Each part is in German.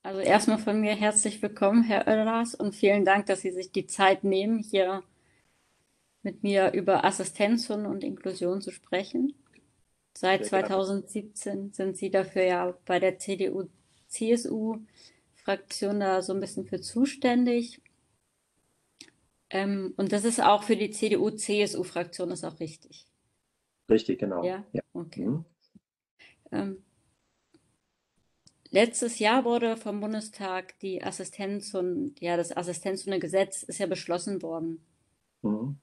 Also erstmal von mir herzlich willkommen, Herr Oellers, und vielen Dank, dass Sie sich die Zeit nehmen, hier mit mir über Assistenzhunde und Inklusion zu sprechen. Seit Sehr gerne. 2017 sind Sie dafür ja bei der CDU-CSU-Fraktion da so ein bisschen für zuständig. Und das ist auch für die CDU-CSU-Fraktion ist auch richtig. Richtig, genau. Ja, Ja. okay. Mhm. Ähm, Letztes Jahr wurde vom Bundestag das Assistenzhundegesetz ist ja beschlossen worden. Mhm.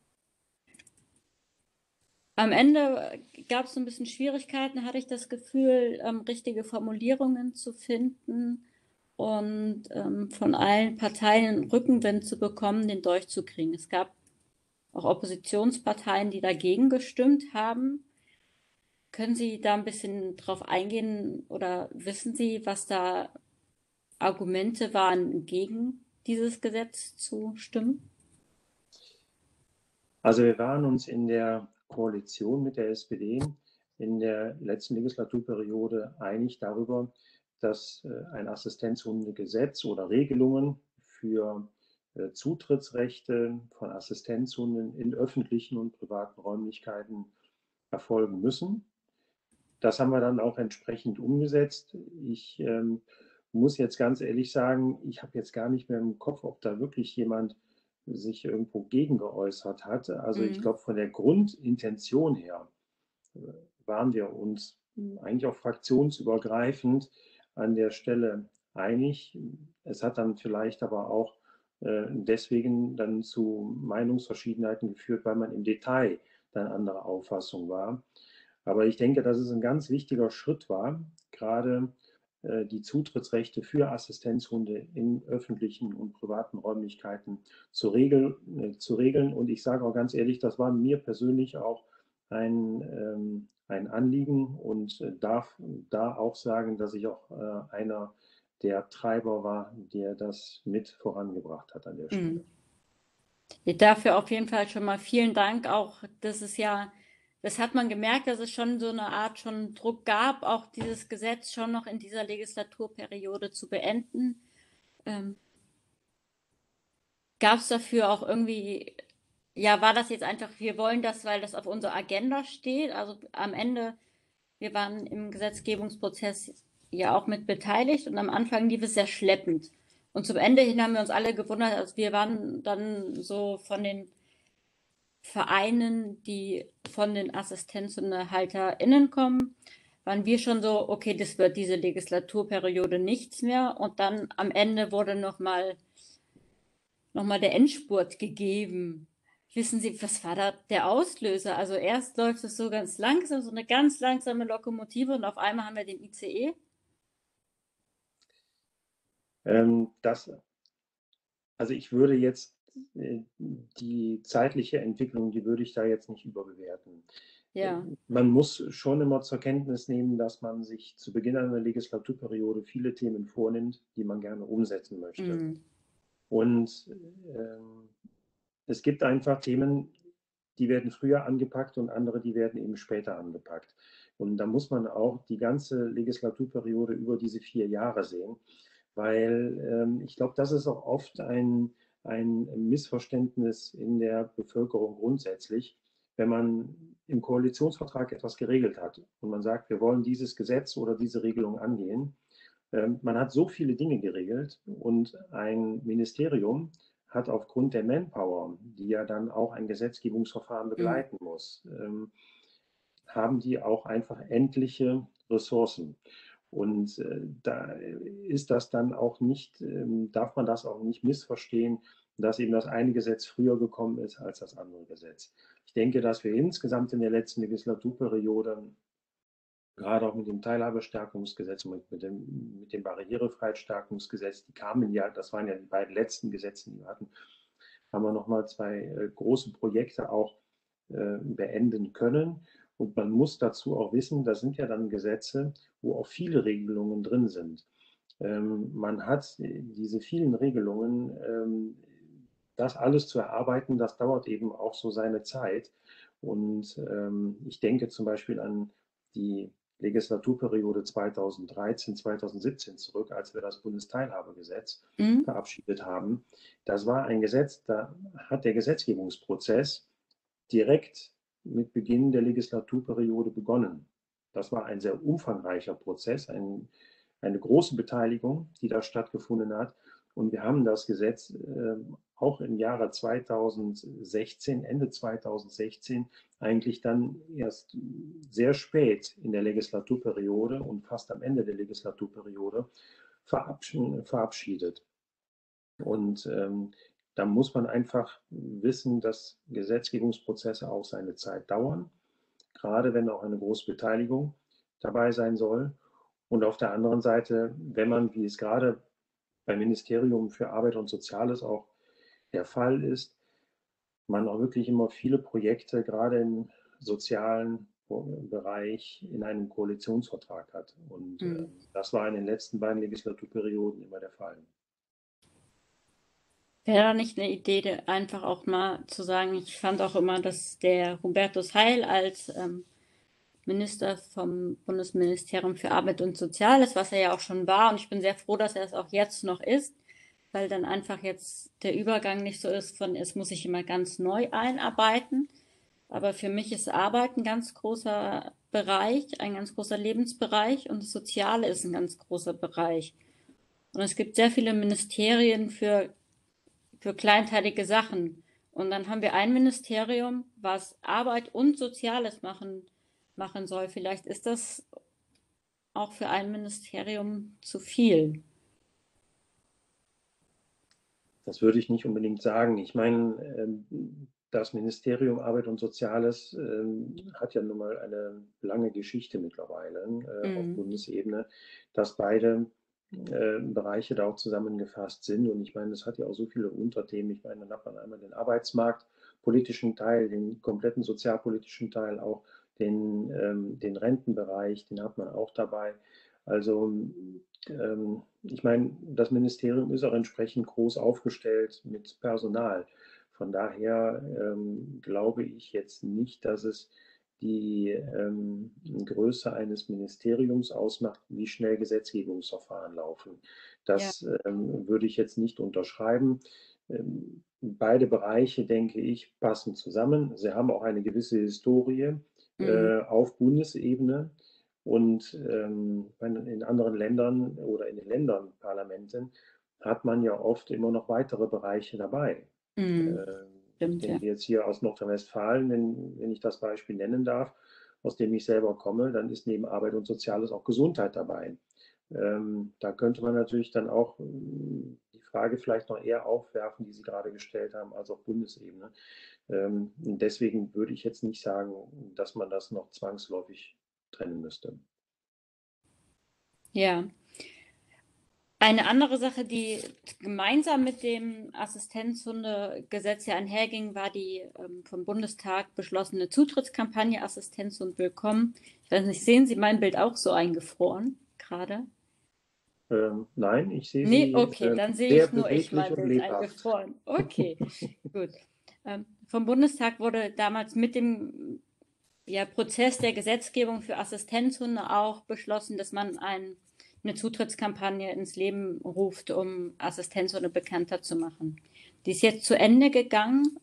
Am Ende gab es so ein bisschen Schwierigkeiten, hatte ich das Gefühl, richtige Formulierungen zu finden und von allen Parteien Rückenwind zu bekommen, den durchzukriegen. Es gab auch Oppositionsparteien, die dagegen gestimmt haben. Können Sie da ein bisschen drauf eingehen oder wissen Sie, was da Argumente waren, gegen dieses Gesetz zu stimmen? Also wir waren uns in der Koalition mit der SPD in der letzten Legislaturperiode einig darüber, dass ein Assistenzhundegesetz oder Regelungen für Zutrittsrechte von Assistenzhunden in öffentlichen und privaten Räumlichkeiten erfolgen müssen. Das haben wir dann auch entsprechend umgesetzt. Ich muss jetzt ganz ehrlich sagen, ich habe jetzt gar nicht mehr im Kopf, ob da wirklich jemand sich irgendwo gegen geäußert hat. Also ich Mhm. glaube, von der Grundintention her äh, waren wir uns eigentlich auch fraktionsübergreifend an der Stelle einig. Es hat dann vielleicht aber auch deswegen dann zu Meinungsverschiedenheiten geführt, weil man im Detail dann anderer Auffassung war. Aber ich denke, dass es ein ganz wichtiger Schritt war, gerade die Zutrittsrechte für Assistenzhunde in öffentlichen und privaten Räumlichkeiten zu regeln. Und ich sage auch ganz ehrlich, das war mir persönlich auch ein Anliegen und darf da auch sagen, dass ich auch einer der Treiber war, der das mit vorangebracht hat an der Mhm. Stelle. Dafür auf jeden Fall schon mal vielen Dank. Auch das ist ja, das hat man gemerkt, dass es schon so eine Art schon Druck gab, auch dieses Gesetz schon noch in dieser Legislaturperiode zu beenden. Ähm, Gab es dafür auch irgendwie, ja, war das jetzt einfach, wir wollen das, weil das auf unserer Agenda steht? Also am Ende, wir waren im Gesetzgebungsprozess ja auch mit beteiligt und am Anfang lief es sehr schleppend. Und zum Ende hin haben wir uns alle gewundert, also wir waren dann so von den Vereinen, die von den AssistenzhalterInnen kommen, waren wir schon so, okay, das wird diese Legislaturperiode nichts mehr. Und dann am Ende wurde noch mal der Endspurt gegeben. Wissen Sie, was war da der Auslöser? Also erst läuft es so ganz langsam, so eine ganz langsame Lokomotive und auf einmal haben wir den ICE. Das Also ich würde jetzt die zeitliche Entwicklung, die würde ich da jetzt nicht überbewerten. Ja. Man muss schon immer zur Kenntnis nehmen, dass man sich zu Beginn einer Legislaturperiode viele Themen vornimmt, die man gerne umsetzen möchte. Mm. Und es gibt einfach Themen, die werden früher angepackt und andere, die werden eben später angepackt. Und da muss man auch die ganze Legislaturperiode über diese 4 Jahre sehen, weil ich glaube, das ist auch oft ein Missverständnis in der Bevölkerung grundsätzlich, wenn man im Koalitionsvertrag etwas geregelt hat und man sagt, wir wollen dieses Gesetz oder diese Regelung angehen. Man hat so viele Dinge geregelt und ein Ministerium hat aufgrund der Manpower, die ja dann auch ein Gesetzgebungsverfahren Mm. begleiten muss, haben die auch einfach endliche Ressourcen. Und da ist das dann auch nicht, darf man das auch nicht missverstehen, dass eben das eine Gesetz früher gekommen ist als das andere Gesetz. Ich denke, dass wir insgesamt in der letzten Legislaturperiode gerade auch mit dem Teilhabestärkungsgesetz, mit dem Barrierefreiheitsstärkungsgesetz, die kamen ja, das waren ja die beiden letzten Gesetze, die wir hatten, haben wir nochmal zwei große Projekte auch beenden können. Und man muss dazu auch wissen, das sind ja dann Gesetze, wo auch viele Regelungen drin sind. Man hat diese vielen Regelungen, das alles zu erarbeiten, das dauert eben auch so seine Zeit. Und ich denke zum Beispiel an die Legislaturperiode 2013, 2017 zurück, als wir das Bundesteilhabegesetz Mhm. verabschiedet haben. Das war ein Gesetz, da hat der Gesetzgebungsprozess direkt mit Beginn der Legislaturperiode begonnen. Das war ein sehr umfangreicher Prozess, eine große Beteiligung, die da stattgefunden hat. Und wir haben das Gesetz auch im Jahre 2016, Ende 2016, eigentlich dann erst sehr spät in der Legislaturperiode und fast am Ende der Legislaturperiode verabschiedet. Und da muss man einfach wissen, dass Gesetzgebungsprozesse auch seine Zeit dauern, gerade wenn auch eine große Beteiligung dabei sein soll. Und auf der anderen Seite, wenn man, wie es gerade beim Ministerium für Arbeit und Soziales auch der Fall ist, man auch wirklich immer viele Projekte, gerade im sozialen Bereich, in einem Koalitionsvertrag hat. Und Mhm. das war in den letzten beiden Legislaturperioden immer der Fall. Wäre da nicht eine Idee, einfach auch mal zu sagen, ich fand auch immer, dass der Hubertus Heil als Minister vom Bundesministerium für Arbeit und Soziales, was er ja auch schon war, und ich bin sehr froh, dass er es auch jetzt noch ist, weil dann einfach jetzt der Übergang nicht so ist von, es muss sich immer ganz neu einarbeiten. Aber für mich ist Arbeit ein ganz großer Bereich, ein ganz großer Lebensbereich, und das Soziale ist ein ganz großer Bereich. Und es gibt sehr viele Ministerien für kleinteilige Sachen. Und dann haben wir ein Ministerium, was Arbeit und Soziales machen soll. Vielleicht ist das auch für ein Ministerium zu viel. Das würde ich nicht unbedingt sagen. Ich meine, das Ministerium Arbeit und Soziales hat ja nun mal eine lange Geschichte mittlerweile auf Mhm. Bundesebene, dass beide Bereiche da auch zusammengefasst sind. Und ich meine, es hat ja auch so viele Unterthemen. Ich meine, dann hat man einmal den arbeitsmarktpolitischen Teil, den kompletten sozialpolitischen Teil, auch den Rentenbereich, den hat man auch dabei. Also ich meine, das Ministerium ist auch entsprechend groß aufgestellt mit Personal. Von daher glaube ich jetzt nicht, dass es die Größe eines Ministeriums ausmacht, wie schnell Gesetzgebungsverfahren laufen. Ja. Das würde ich jetzt nicht unterschreiben. Beide Bereiche, denke ich, passen zusammen. Sie haben auch eine gewisse Historie Mhm. auf Bundesebene. Und in anderen Ländern oder in den Ländernparlamenten hat man ja oft immer noch weitere Bereiche dabei. Mhm. Ich Stimmt, ja. denke jetzt hier aus Nordrhein-Westfalen, wenn ich das Beispiel nennen darf, aus dem ich selber komme, dann ist neben Arbeit und Soziales auch Gesundheit dabei. Da könnte man natürlich dann auch die Frage vielleicht noch eher aufwerfen, die Sie gerade gestellt haben, als auf Bundesebene. Deswegen würde ich jetzt nicht sagen, dass man das noch zwangsläufig trennen müsste. Ja. Eine andere Sache, die gemeinsam mit dem Assistenzhundegesetz ja einherging, war die vom Bundestag beschlossene Zutrittskampagne Assistenzhund Willkommen. Ich weiß nicht, sehen Sie mein Bild auch so eingefroren gerade? Nein, ich sehe Nee, sie okay, dann sehe sehr ich nur ich beweglich mein und Bild lebhaft. eingefroren. Okay, gut. Vom Bundestag wurde damals mit dem Prozess der Gesetzgebung für Assistenzhunde auch beschlossen, dass man eine Zutrittskampagne ins Leben ruft, um Assistenzhunde bekannter zu machen. Die ist jetzt zu Ende gegangen.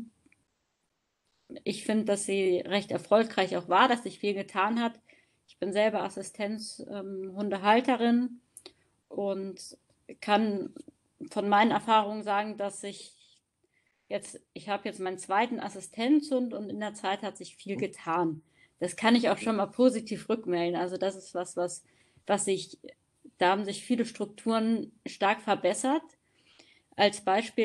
Ich finde, dass sie recht erfolgreich auch war, dass sich viel getan hat. Ich bin selber Assistenzhundehalterin und kann von meinen Erfahrungen sagen, dass ich habe jetzt meinen zweiten Assistenzhund und in der Zeit hat sich viel getan. Das kann ich auch schon mal positiv rückmelden. Also das ist was da haben sich viele Strukturen stark verbessert. Als Beispiel,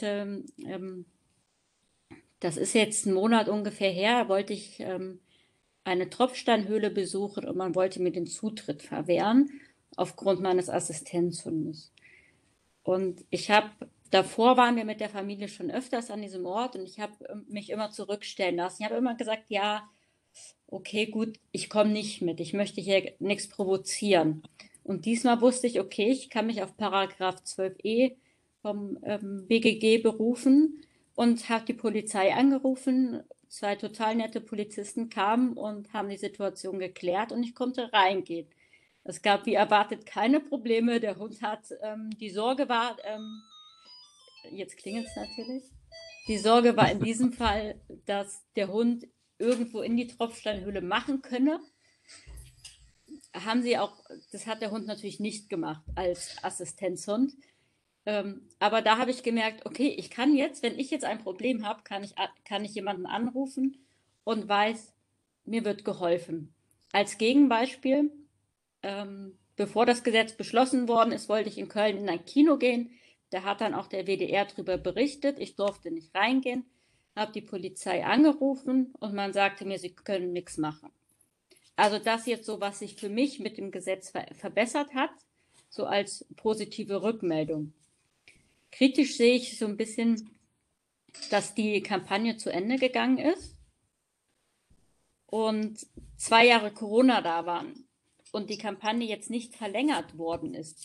das ist jetzt ein Monat ungefähr her, wollte ich eine Tropfsteinhöhle besuchen und man wollte mir den Zutritt verwehren aufgrund meines Assistenzhundes. Und davor waren wir mit der Familie schon öfters an diesem Ort und ich habe mich immer zurückstellen lassen. Ich habe immer gesagt, ja, okay, gut, ich komme nicht mit. Ich möchte hier nichts provozieren. Und diesmal wusste ich, okay, ich kann mich auf Paragraph 12e vom BGG berufen und habe die Polizei angerufen, 2 total nette Polizisten kamen und haben die Situation geklärt und ich konnte reingehen. Es gab wie erwartet keine Probleme. Der Hund hat die Sorge war, jetzt klingelt es natürlich. Die Sorge war in diesem Fall, dass der Hund irgendwo in die Tropfsteinhöhle machen könne. Haben sie auch, das hat der Hund natürlich nicht gemacht als Assistenzhund. Aber da habe ich gemerkt, okay, ich kann jetzt, wenn ich jetzt ein Problem habe, kann ich jemanden anrufen und weiß, mir wird geholfen. Als Gegenbeispiel, bevor das Gesetz beschlossen worden ist, wollte ich in Köln in ein Kino gehen. Da hat dann auch der WDR darüber berichtet. Ich durfte nicht reingehen, habe die Polizei angerufen und man sagte mir, sie können nichts machen. Also das jetzt so, was sich für mich mit dem Gesetz verbessert hat, so als positive Rückmeldung. Kritisch sehe ich so ein bisschen, dass die Kampagne zu Ende gegangen ist und 2 Jahre Corona da waren und die Kampagne jetzt nicht verlängert worden ist.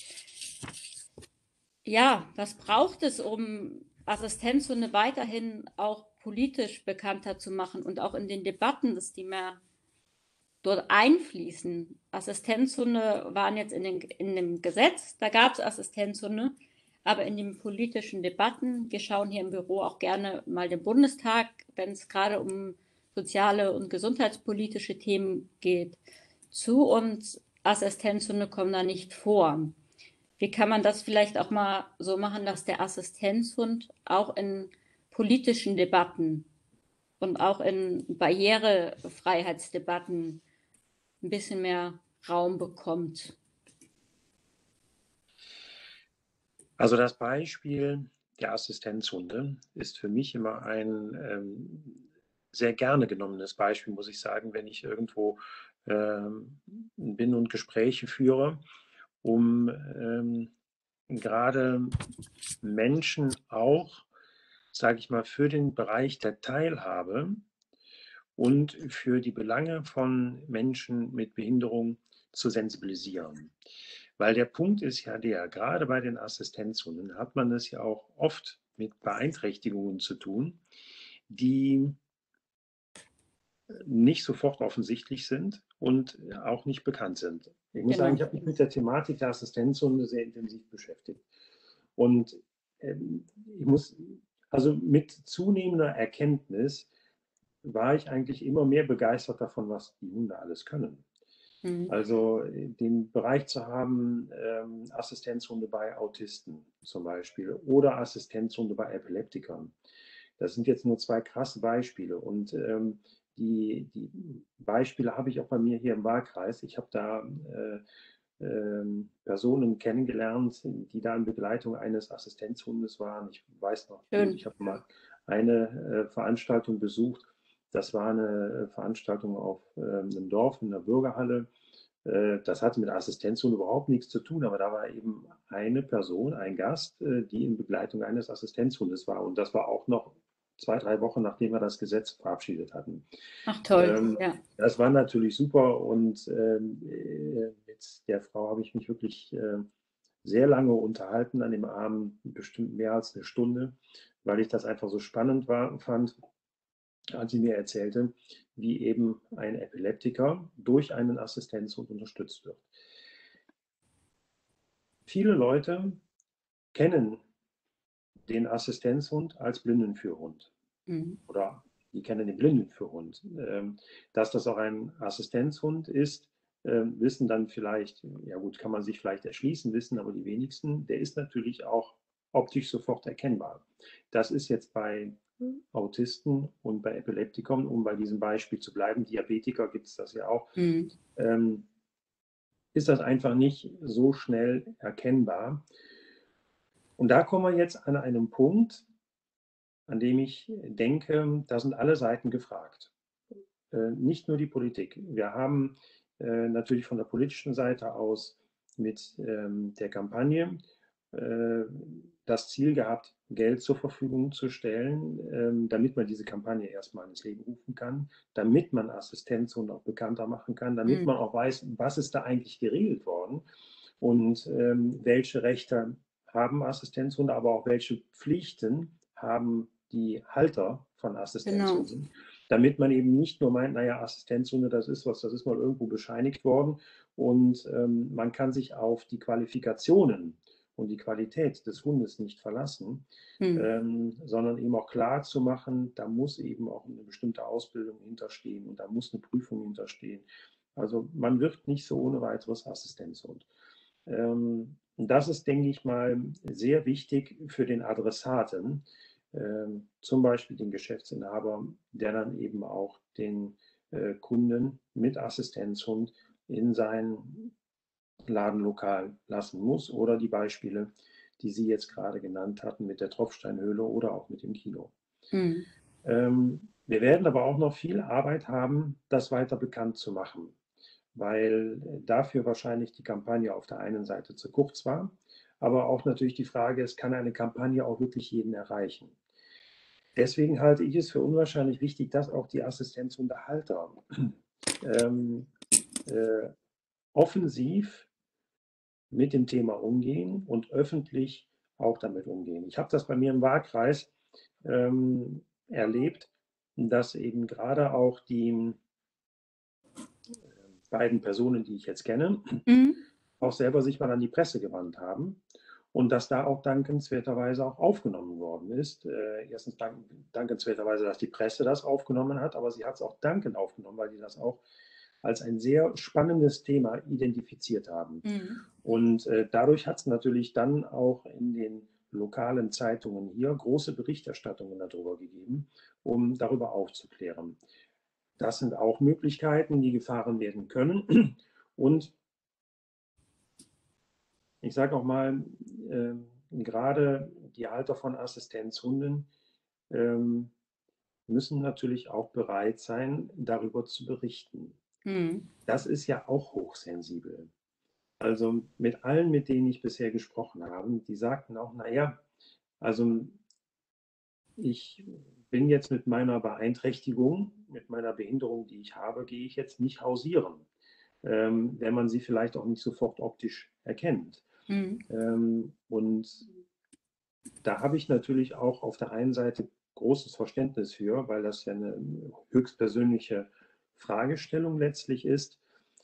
Ja, was braucht es, um Assistenzhunde weiterhin auch politisch bekannter zu machen und auch in den Debatten, dass die mehr dort einfließen? Assistenzhunde waren jetzt in dem Gesetz, da gab es Assistenzhunde, aber in den politischen Debatten, wir schauen hier im Büro auch gerne mal den Bundestag, wenn es gerade um soziale und gesundheitspolitische Themen geht, zu und Assistenzhunde kommen da nicht vor. Wie kann man das vielleicht auch mal so machen, dass der Assistenzhund auch in politischen Debatten und auch in Barrierefreiheitsdebatten ein bisschen mehr Raum bekommt? Also das Beispiel der Assistenzhunde ist für mich immer ein sehr gerne genommenes Beispiel, muss ich sagen, wenn ich irgendwo bin und Gespräche führe, um gerade Menschen auch, sage ich mal, für den Bereich der Teilhabe und für die Belange von Menschen mit Behinderung zu sensibilisieren. Weil der Punkt ist ja der, gerade bei den Assistenzhunden hat man es ja auch oft mit Beeinträchtigungen zu tun, die nicht sofort offensichtlich sind und auch nicht bekannt sind. Ich muss sagen, Genau. ich habe mich mit der Thematik der Assistenzhunde sehr intensiv beschäftigt. Und ich muss, also mit zunehmender Erkenntnis war ich eigentlich immer mehr begeistert davon, was die Hunde alles können. Mhm. Also den Bereich zu haben, Assistenzhunde bei Autisten zum Beispiel oder Assistenzhunde bei Epileptikern. Das sind jetzt nur 2 krasse Beispiele und die Beispiele habe ich auch bei mir hier im Wahlkreis. Ich habe da Personen kennengelernt, die da in Begleitung eines Assistenzhundes waren. Ich weiß noch gut, Schön. ich habe mal eine Veranstaltung besucht. Das war eine Veranstaltung auf einem Dorf in der Bürgerhalle. Das hatte mit Assistenzhund überhaupt nichts zu tun, aber da war eben eine Person, ein Gast, die in Begleitung eines Assistenzhundes war. Und das war auch noch 2, 3 Wochen, nachdem wir das Gesetz verabschiedet hatten. Ach toll, ja. Das war natürlich super und mit der Frau habe ich mich wirklich sehr lange unterhalten an dem Abend, bestimmt mehr als eine Stunde, weil ich das einfach so spannend fand, als sie mir erzählte, wie eben ein Epileptiker durch einen Assistenzhund unterstützt wird. Viele Leute kennen den Assistenzhund als Blindenführhund Mhm. oder die kennen den Blindenführhund. Dass das auch ein Assistenzhund ist, wissen dann vielleicht, ja gut, kann man sich vielleicht erschließen, wissen aber die wenigsten. Der ist natürlich auch optisch sofort erkennbar. Das ist jetzt bei Autisten und bei Epileptikern, um bei diesem Beispiel zu bleiben, Diabetiker gibt es das ja auch, Mhm. ist das einfach nicht so schnell erkennbar. Und da kommen wir jetzt an einen Punkt, an dem ich denke, da sind alle Seiten gefragt. Nicht nur die Politik. Wir haben natürlich von der politischen Seite aus mit der Kampagne das Ziel gehabt, Geld zur Verfügung zu stellen, damit man diese Kampagne erstmal ins Leben rufen kann, damit man Assistenzhunde auch bekannter machen kann, damit Mhm. man auch weiß, was ist da eigentlich geregelt worden und welche Rechte haben Assistenzhunde, aber auch welche Pflichten haben die Halter von Genau. Assistenzhunden. damit man eben nicht nur meint, naja, Assistenzhunde, das ist was, das ist mal irgendwo bescheinigt worden und man kann sich auf die Qualifikationen und die Qualität des Hundes nicht verlassen, Hm. sondern eben auch klar zu machen, da muss eben auch eine bestimmte Ausbildung hinterstehen und da muss eine Prüfung hinterstehen. Also man wird nicht so ohne weiteres Assistenzhund. Und das ist, denke ich mal, sehr wichtig für den Adressaten, zum Beispiel den Geschäftsinhaber, der dann eben auch den Kunden mit Assistenzhund in sein Ladenlokal lassen muss oder die Beispiele, die Sie jetzt gerade genannt hatten mit der Tropfsteinhöhle oder auch mit dem Kino. Hm. Wir werden aber auch noch viel Arbeit haben, das weiter bekannt zu machen, weil dafür wahrscheinlich die Kampagne auf der einen Seite zu kurz war, aber auch natürlich die Frage ist, kann eine Kampagne auch wirklich jeden erreichen? Deswegen halte ich es für unwahrscheinlich wichtig, dass auch die Assistenzhundehalter ähm, äh, offensiv mit dem Thema umgehen und öffentlich auch damit umgehen. Ich habe das bei mir im Wahlkreis erlebt, dass eben gerade auch die beiden Personen, die ich jetzt kenne, Hm. auch selber sich mal an die Presse gewandt haben und dass da auch dankenswerterweise auch aufgenommen worden ist. Erstens dankenswerterweise, dass die Presse das aufgenommen hat, aber sie hat es auch dankend aufgenommen, weil die das auch als ein sehr spannendes Thema identifiziert haben. Hm. Und dadurch hat es natürlich dann auch in den lokalen Zeitungen hier große Berichterstattungen darüber gegeben, um darüber aufzuklären. Das sind auch Möglichkeiten, die gefahren werden können. Und ich sage auch mal, gerade die Halter von Assistenzhunden ähm, müssen natürlich auch bereit sein, darüber zu berichten. Hm. Das ist ja auch hochsensibel. Also mit allen, mit denen ich bisher gesprochen habe, die sagten auch, naja, also ich bin jetzt mit meiner Beeinträchtigung, mit meiner Behinderung, die ich habe, gehe ich jetzt nicht hausieren, wenn man sie vielleicht auch nicht sofort optisch erkennt. Hm. Und da habe ich natürlich auch auf der einen Seite großes Verständnis für, weil das ja eine höchstpersönliche Fragestellung letztlich ist.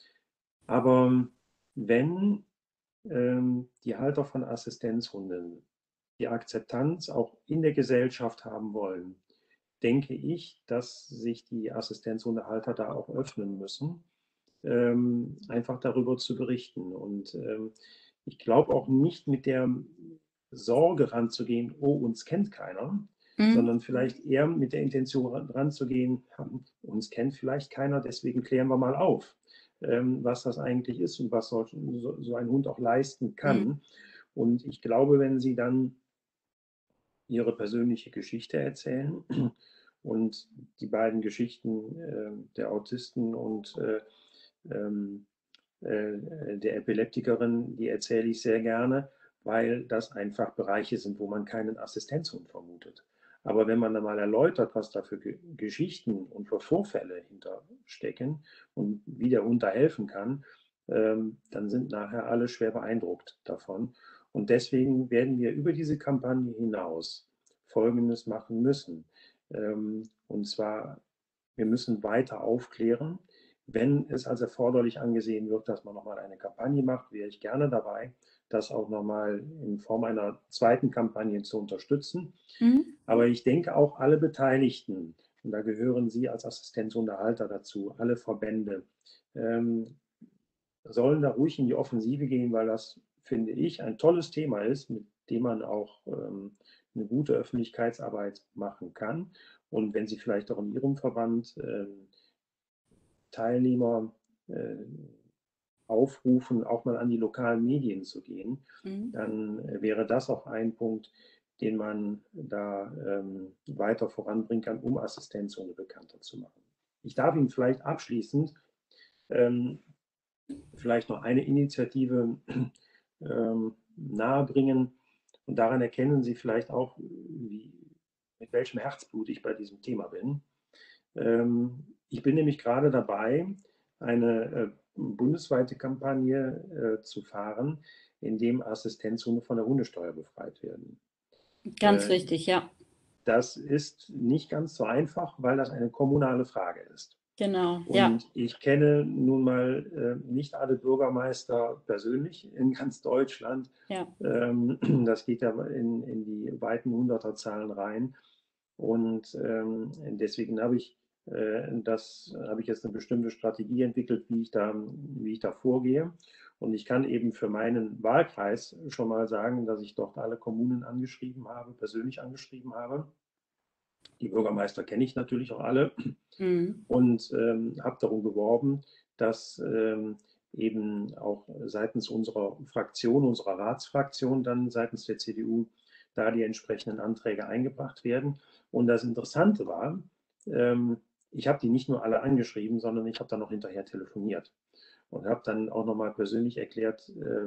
Aber wenn die Halter von Assistenzhunden die Akzeptanz auch in der Gesellschaft haben wollen, denke ich, dass sich die Assistenzhundehalter da auch öffnen müssen, einfach darüber zu berichten. Und ich glaube auch nicht mit der Sorge ranzugehen, oh, uns kennt keiner, Hm. sondern vielleicht eher mit der Intention ranzugehen, uns kennt vielleicht keiner, deswegen klären wir mal auf, was das eigentlich ist und was so ein Hund auch leisten Hm. kann. Und ich glaube, wenn Sie dann Ihre persönliche Geschichte erzählen und die beiden Geschichten der Autisten und ähm, der Epileptikerin, die erzähle ich sehr gerne, weil das einfach Bereiche sind, wo man keinen Assistenzhund vermutet. Aber wenn man dann mal erläutert, was da für Geschichten und für Vorfälle hinterstecken und wie der Hund da helfen kann, dann sind nachher alle schwer beeindruckt davon. Und deswegen werden wir über diese Kampagne hinaus Folgendes machen müssen. Und zwar, wir müssen weiter aufklären. Wenn es als erforderlich angesehen wird, dass man nochmal eine Kampagne macht, wäre ich gerne dabei, das auch nochmal in Form einer zweiten Kampagne zu unterstützen. Hm. Aber ich denke auch alle Beteiligten, und da gehören Sie als Assistenzhundehalter dazu, alle Verbände, ähm, sollen da ruhig in die Offensive gehen, weil das, finde ich, ein tolles Thema ist, mit dem man auch eine gute Öffentlichkeitsarbeit machen kann. Und wenn Sie vielleicht auch in Ihrem Verband Teilnehmer aufrufen, auch mal an die lokalen Medien zu gehen, Hm. dann wäre das auch ein Punkt, den man da weiter voranbringen kann, um Assistenzhunde bekannter zu machen. Ich darf Ihnen vielleicht abschließend ähm, vielleicht noch eine Initiative nahebringen und daran erkennen Sie vielleicht auch, mit welchem Herzblut ich bei diesem Thema bin. Ich bin nämlich gerade dabei, eine bundesweite Kampagne zu fahren, in dem Assistenzhunde von der Hundesteuer befreit werden. Ganz Äh, wichtig, ja. das ist nicht ganz so einfach, weil das eine kommunale Frage ist. Genau, ja, Und ich kenne nun mal nicht alle Bürgermeister persönlich in ganz Deutschland. ja. Das geht ja in die weiten Hunderterzahlen rein. Und deswegen habe ich jetzt eine bestimmte Strategie entwickelt, wie ich da vorgehe. Und ich kann eben für meinen Wahlkreis schon mal sagen, dass ich dort alle Kommunen angeschrieben habe, persönlich angeschrieben habe. Die Bürgermeister kenne ich natürlich auch alle Mhm. und habe darum geworben, dass eben auch seitens unserer Fraktion, unserer Ratsfraktion, dann seitens der CDU, da die entsprechenden Anträge eingebracht werden. Und das Interessante war, ähm, ich habe die nicht nur alle angeschrieben, sondern ich habe dann noch hinterher telefoniert und habe dann auch nochmal persönlich erklärt,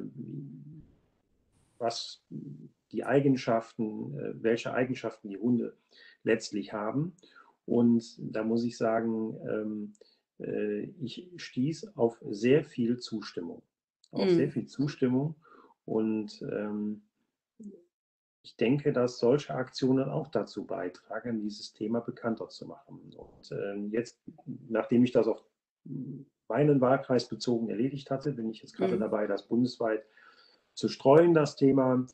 was die Eigenschaften, welche Eigenschaften die Hunde letztlich haben. Und da muss ich sagen, ich stieß auf sehr viel Zustimmung. Auf sehr Mhm. viel Zustimmung. Und ich denke, dass solche Aktionen auch dazu beitragen, dieses Thema bekannter zu machen. Und jetzt, nachdem ich das auf meinen Wahlkreis bezogen erledigt hatte, bin ich jetzt gerade Mhm. dabei, das bundesweit zu streuen, das Thema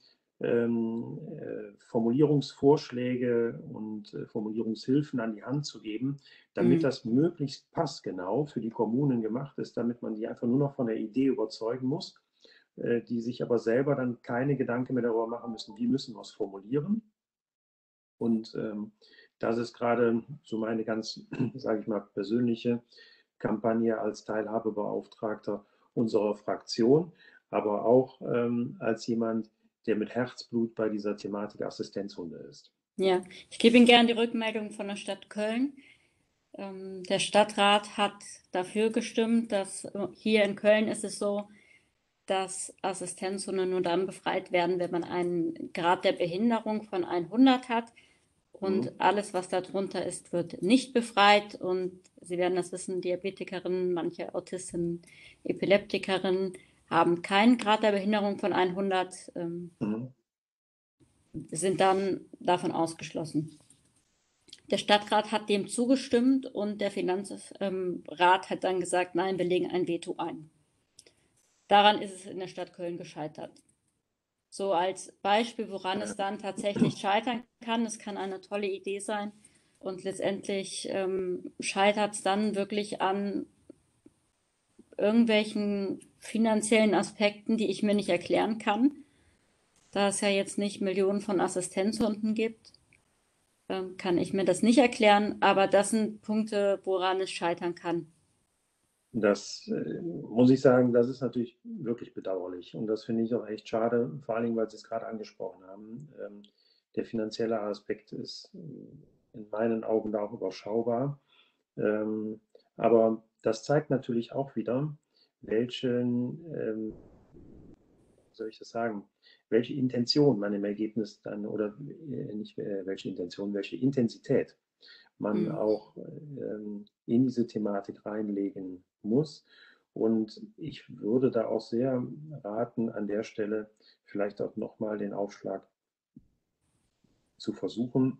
Formulierungsvorschläge und Formulierungshilfen an die Hand zu geben, damit Mhm. das möglichst passgenau für die Kommunen gemacht ist, damit man die einfach nur noch von der Idee überzeugen muss, die sich aber selber dann keine Gedanken mehr darüber machen müssen, wie müssen wir es formulieren. Und das ist gerade so meine ganz, sage ich mal, persönliche Kampagne als Teilhabebeauftragter unserer Fraktion, aber auch als jemand, der mit Herzblut bei dieser Thematik Assistenzhunde ist. Ja, ich gebe Ihnen gerne die Rückmeldung von der Stadt Köln. Der Stadtrat hat dafür gestimmt, dass hier in Köln ist es so, dass Assistenzhunde nur dann befreit werden, wenn man einen Grad der Behinderung von 100 hat. Und Mhm. alles, was darunter ist, wird nicht befreit. Und Sie werden das wissen, Diabetikerinnen, manche Autistinnen, Epileptikerinnen haben keinen Grad der Behinderung von 100, Mhm. sind dann davon ausgeschlossen. Der Stadtrat hat dem zugestimmt und der Finanzrat hat dann gesagt, nein, wir legen ein Veto ein. Daran ist es in der Stadt Köln gescheitert. So als Beispiel, woran es dann tatsächlich scheitern kann. Es kann eine tolle Idee sein und letztendlich scheitert es dann wirklich an irgendwelchen finanziellen Aspekten, die ich mir nicht erklären kann, da es ja jetzt nicht Millionen von Assistenzhunden gibt. Kann ich mir das nicht erklären, aber das sind Punkte, woran es scheitern kann. Das muss ich sagen, das ist natürlich wirklich bedauerlich. Und das finde ich auch echt schade, vor allen Dingen, weil Sie es gerade angesprochen haben. Der finanzielle Aspekt ist in meinen Augen da auch überschaubar. Ähm, aber das zeigt natürlich auch wieder, welchen, wie soll ich das sagen, welche Intention man im Ergebnis dann, oder nicht welche Intention, welche Intensität man Hm. auch in diese Thematik reinlegen muss. Und ich würde da auch sehr raten, an der Stelle vielleicht auch nochmal den Aufschlag zu versuchen,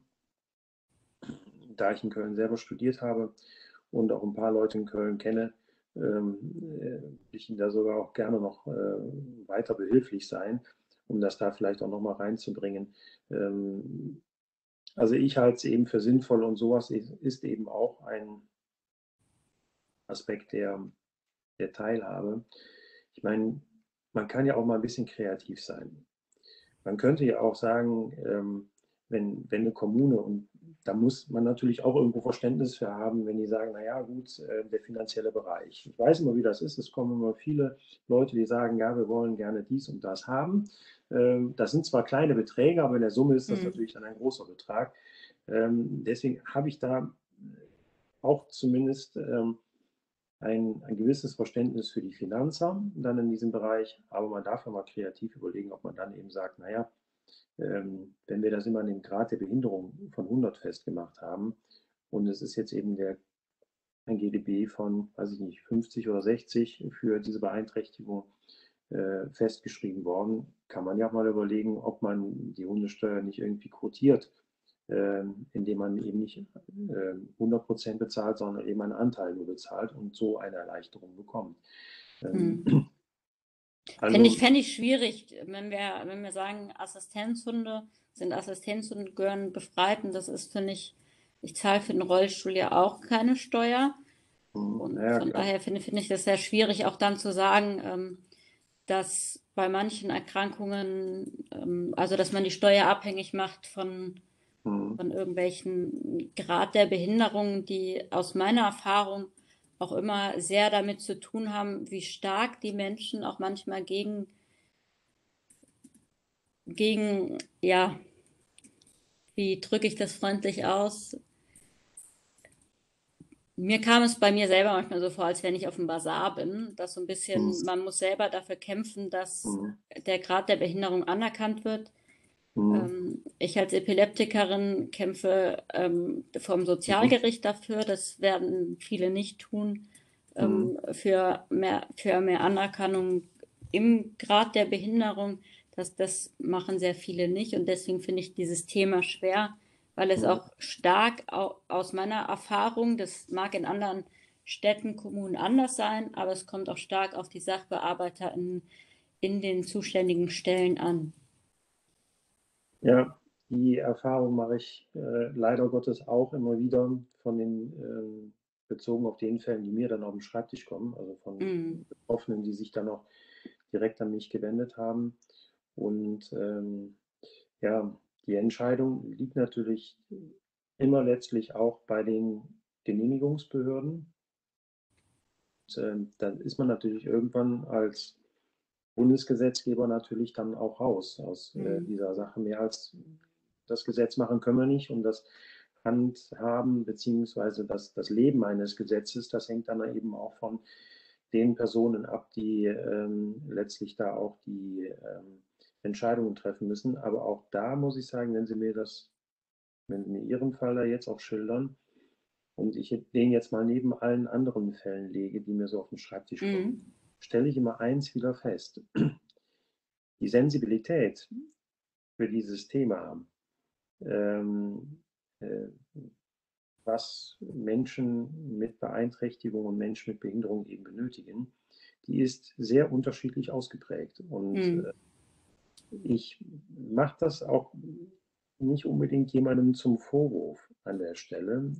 da ich in Köln selber studiert habe und auch ein paar Leute in Köln kenne, ich Ihnen da sogar auch gerne noch weiter behilflich sein, um das da vielleicht auch nochmal reinzubringen. Also ich halte es eben für sinnvoll und sowas ist eben auch ein Aspekt der Teilhabe. Ich meine, man kann ja auch mal ein bisschen kreativ sein. Man könnte ja auch sagen, wenn eine Kommune, und da muss man natürlich auch irgendwo Verständnis für haben, wenn die sagen, naja gut, der finanzielle Bereich. Ich weiß immer, wie das ist. Es kommen immer viele Leute, die sagen, ja, wir wollen gerne dies und das haben. Das sind zwar kleine Beträge, aber in der Summe ist das Hm. natürlich dann ein großer Betrag. Deswegen habe ich da auch zumindest ein gewisses Verständnis für die Finanzer dann in diesem Bereich, aber man darf ja mal kreativ überlegen, ob man dann eben sagt, naja, wenn wir das immer an den Grad der Behinderung von 100 festgemacht haben und es ist jetzt eben ein GDB von, weiß ich nicht, 50 oder 60 für diese Beeinträchtigung festgeschrieben worden, kann man ja auch mal überlegen, ob man die Hundesteuer nicht irgendwie quotiert indem man eben nicht 100% bezahlt, sondern eben einen Anteil nur bezahlt und so eine Erleichterung bekommt. Also, Fände ich schwierig, wenn wir sagen, Assistenzhunde gehören befreit, und das ist, finde ich zahle für den Rollstuhl ja auch keine Steuer. Und ja, von klar. daher finde ich das sehr schwierig, auch dann zu sagen, dass bei manchen Erkrankungen, also dass man die Steuer abhängig macht von irgendwelchen Grad der Behinderung, die aus meiner Erfahrung auch immer sehr damit zu tun haben, wie stark die Menschen auch manchmal ja, wie drücke ich das freundlich aus? Mir kam es bei mir selber manchmal so vor, als wenn ich auf dem Basar bin, dass so ein Mhm. bisschen, man muss selber dafür kämpfen, dass Mhm. der Grad der Behinderung anerkannt wird. Mhm. Ich als Epileptikerin kämpfe vom Sozialgericht dafür, das werden viele nicht tun, Mhm. für mehr Anerkennung im Grad der Behinderung. Das machen sehr viele nicht, und deswegen finde ich dieses Thema schwer, weil es Mhm. auch stark aus meiner Erfahrung, das mag in anderen Städten, Kommunen anders sein, aber es kommt auch stark auf die Sachbearbeiter in den zuständigen Stellen an. Ja, die Erfahrung mache ich leider Gottes auch immer wieder von bezogen auf den Fällen, die mir dann auf den Schreibtisch kommen, also von Mm, Betroffenen, die sich dann auch direkt an mich gewendet haben. Und ja, die Entscheidung liegt natürlich immer letztlich auch bei den Genehmigungsbehörden. Und, dann ist man natürlich irgendwann als Bundesgesetzgeber natürlich dann auch raus aus mm, dieser Sache. Mehr als das Gesetz machen können wir nicht, und das Handhaben beziehungsweise das Leben eines Gesetzes, das hängt dann eben auch von den Personen ab, die letztlich da auch die Entscheidungen treffen müssen. Aber auch da muss ich sagen, wenn Sie mir Ihren Fall da jetzt auch schildern und ich den jetzt mal neben allen anderen Fällen lege, die mir so auf den Schreibtisch kommen, mm. stelle ich immer eins wieder fest. Die Sensibilität für dieses Thema, ähm, äh, was Menschen mit Beeinträchtigung und Menschen mit Behinderung eben benötigen, die ist sehr unterschiedlich ausgeprägt. Und Hm. ich mache das auch nicht unbedingt jemandem zum Vorwurf an der Stelle.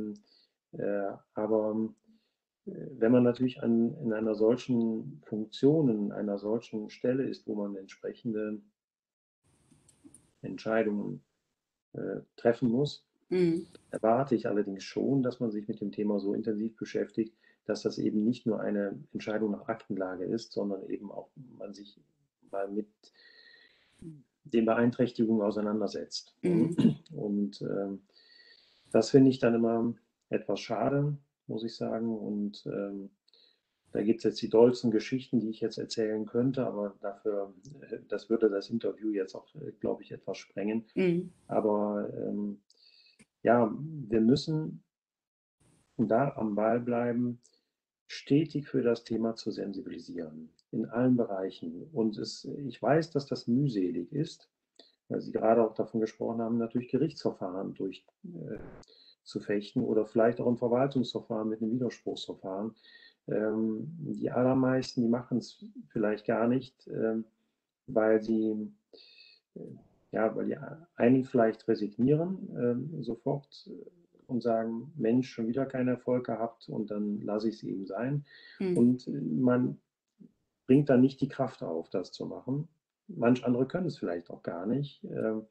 Aber wenn man natürlich in einer solchen Funktion, in einer solchen Stelle ist, wo man entsprechende Entscheidungen treffen muss, Hm. erwarte ich allerdings schon, dass man sich mit dem Thema so intensiv beschäftigt, dass das eben nicht nur eine Entscheidung nach Aktenlage ist, sondern eben auch man sich mal mit den Beeinträchtigungen auseinandersetzt. Hm. Und das finde ich dann immer etwas schade, muss ich sagen. Und da gibt es jetzt die dollsten Geschichten, die ich jetzt erzählen könnte, aber dafür, das würde das Interview jetzt auch, glaube ich, etwas sprengen. Hm. Aber ja, wir müssen da am Ball bleiben, stetig für das Thema zu sensibilisieren, in allen Bereichen. Und ich weiß, dass das mühselig ist, weil Sie gerade auch davon gesprochen haben, natürlich Gerichtsverfahren zu fechten oder vielleicht auch ein Verwaltungsverfahren mit einem Widerspruchsverfahren. Die allermeisten, die machen es vielleicht gar nicht, weil sie, äh, ja, weil die einen vielleicht resignieren sofort und sagen, Mensch, schon wieder keinen Erfolg gehabt, und dann lasse ich es eben sein. Hm. Und man bringt dann nicht die Kraft auf, das zu machen. Manch andere können es vielleicht auch gar nicht.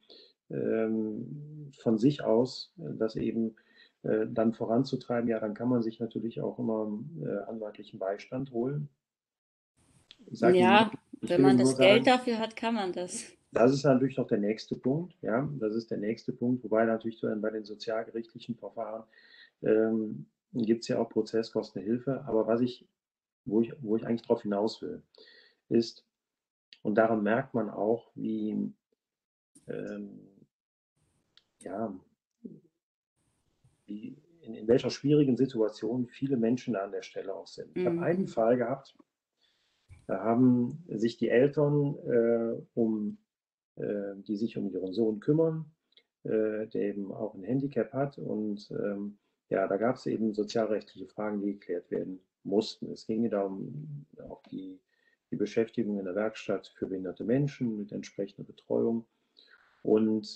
Von sich aus, das eben dann voranzutreiben, ja, dann kann man sich natürlich auch immer anwaltlichen Beistand holen. Ich sage Ihnen, Ja, ich wenn will man Ihnen nur das Geld sagen, dafür hat, kann man das. das ist natürlich noch der nächste Punkt. Ja, das ist der nächste Punkt, wobei natürlich so bei den sozialgerichtlichen Verfahren gibt es ja auch Prozesskostenhilfe. Aber wo ich eigentlich darauf hinaus will, ist, und daran merkt man auch, ähm, ja, in welcher schwierigen Situation viele Menschen da an der Stelle auch sind. Ich habe Hm. einen Fall gehabt, da haben sich die Eltern, die sich um ihren Sohn kümmern, der eben auch ein Handicap hat. Und ja, da gab es eben sozialrechtliche Fragen, die geklärt werden mussten. Es ging da um auch die Beschäftigung in der Werkstatt für behinderte Menschen mit entsprechender Betreuung. Und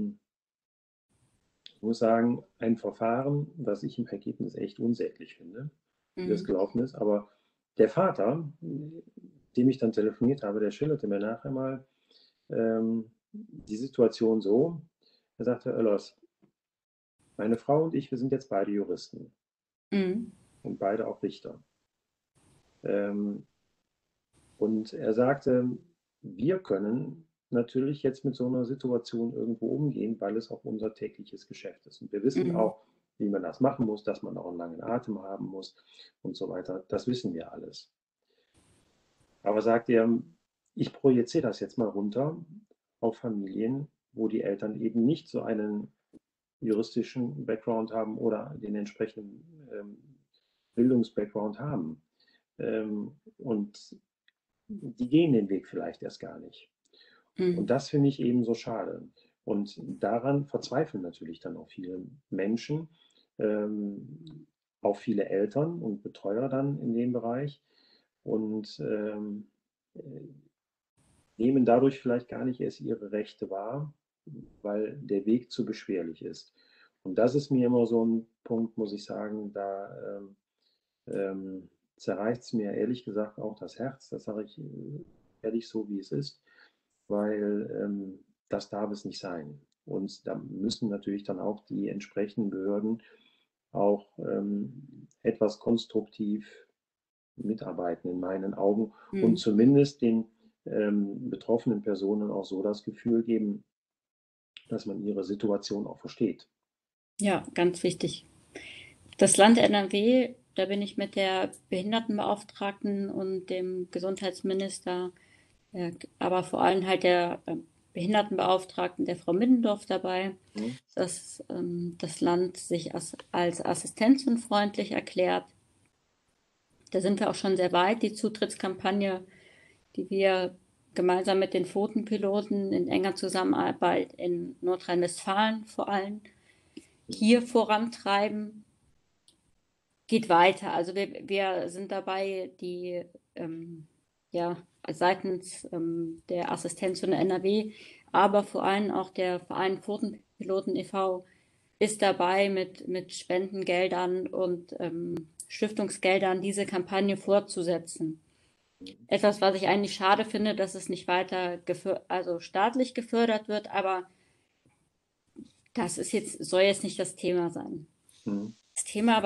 ich muss sagen, ein Verfahren, was ich im Ergebnis echt unsäglich finde, wie das Mhm. gelaufen ist. Aber der Vater, dem ich dann telefoniert habe, der schilderte mir nachher mal die Situation so. Er sagte, Herr Oellers, meine Frau und ich, wir sind jetzt beide Juristen Mhm. und beide auch Richter. Ähm, und er sagte, wir können natürlich jetzt mit so einer Situation irgendwo umgehen, weil es auch unser tägliches Geschäft ist. Und wir wissen Mhm. auch, wie man das machen muss, dass man auch einen langen Atem haben muss und so weiter. Das wissen wir alles. Aber sagt er, ich projiziere das jetzt mal runter auf Familien, wo die Eltern eben nicht so einen juristischen Background haben oder den entsprechenden Bildungs-Background haben. Und die gehen den Weg vielleicht erst gar nicht. Und Mhm. das finde ich eben so schade. Und daran verzweifeln natürlich dann auch viele Menschen, auch viele Eltern und Betreuer dann in dem Bereich und nehmen dadurch vielleicht gar nicht erst ihre Rechte wahr, weil der Weg zu beschwerlich ist. Und das ist mir immer so ein Punkt, muss ich sagen, da zerreißt es mir ehrlich gesagt auch das Herz. Das sage ich ehrlich so, wie es ist, weil das darf es nicht sein. Und da müssen natürlich dann auch die entsprechenden Behörden auch etwas konstruktiv mitarbeiten, in meinen Augen, und Mhm. zumindest den betroffenen Personen auch so das Gefühl geben, dass man ihre Situation auch versteht. Ja, ganz wichtig. Das Land NRW, da bin ich mit der Behindertenbeauftragten und dem Gesundheitsminister, aber vor allem halt der Behindertenbeauftragten, der Frau Middendorf, dabei, Hm? dass das Land sich als assistenzenfreundlich erklärt. Da sind wir auch schon sehr weit. Die Zutrittskampagne, die wir gemeinsam mit den Pfotenpiloten in enger Zusammenarbeit in Nordrhein-Westfalen vor allem hier vorantreiben, geht weiter. Also wir sind dabei, die ja, seitens der Assistenz von der NRW, aber vor allem auch der Verein Pfotenpiloten e.V. ist dabei, mit Spendengeldern und Stiftungsgeldern diese Kampagne fortzusetzen. Etwas, was ich eigentlich schade finde, dass es nicht weiter also staatlich gefördert wird, aber das ist jetzt, soll jetzt nicht das Thema sein. Hm. Das Thema,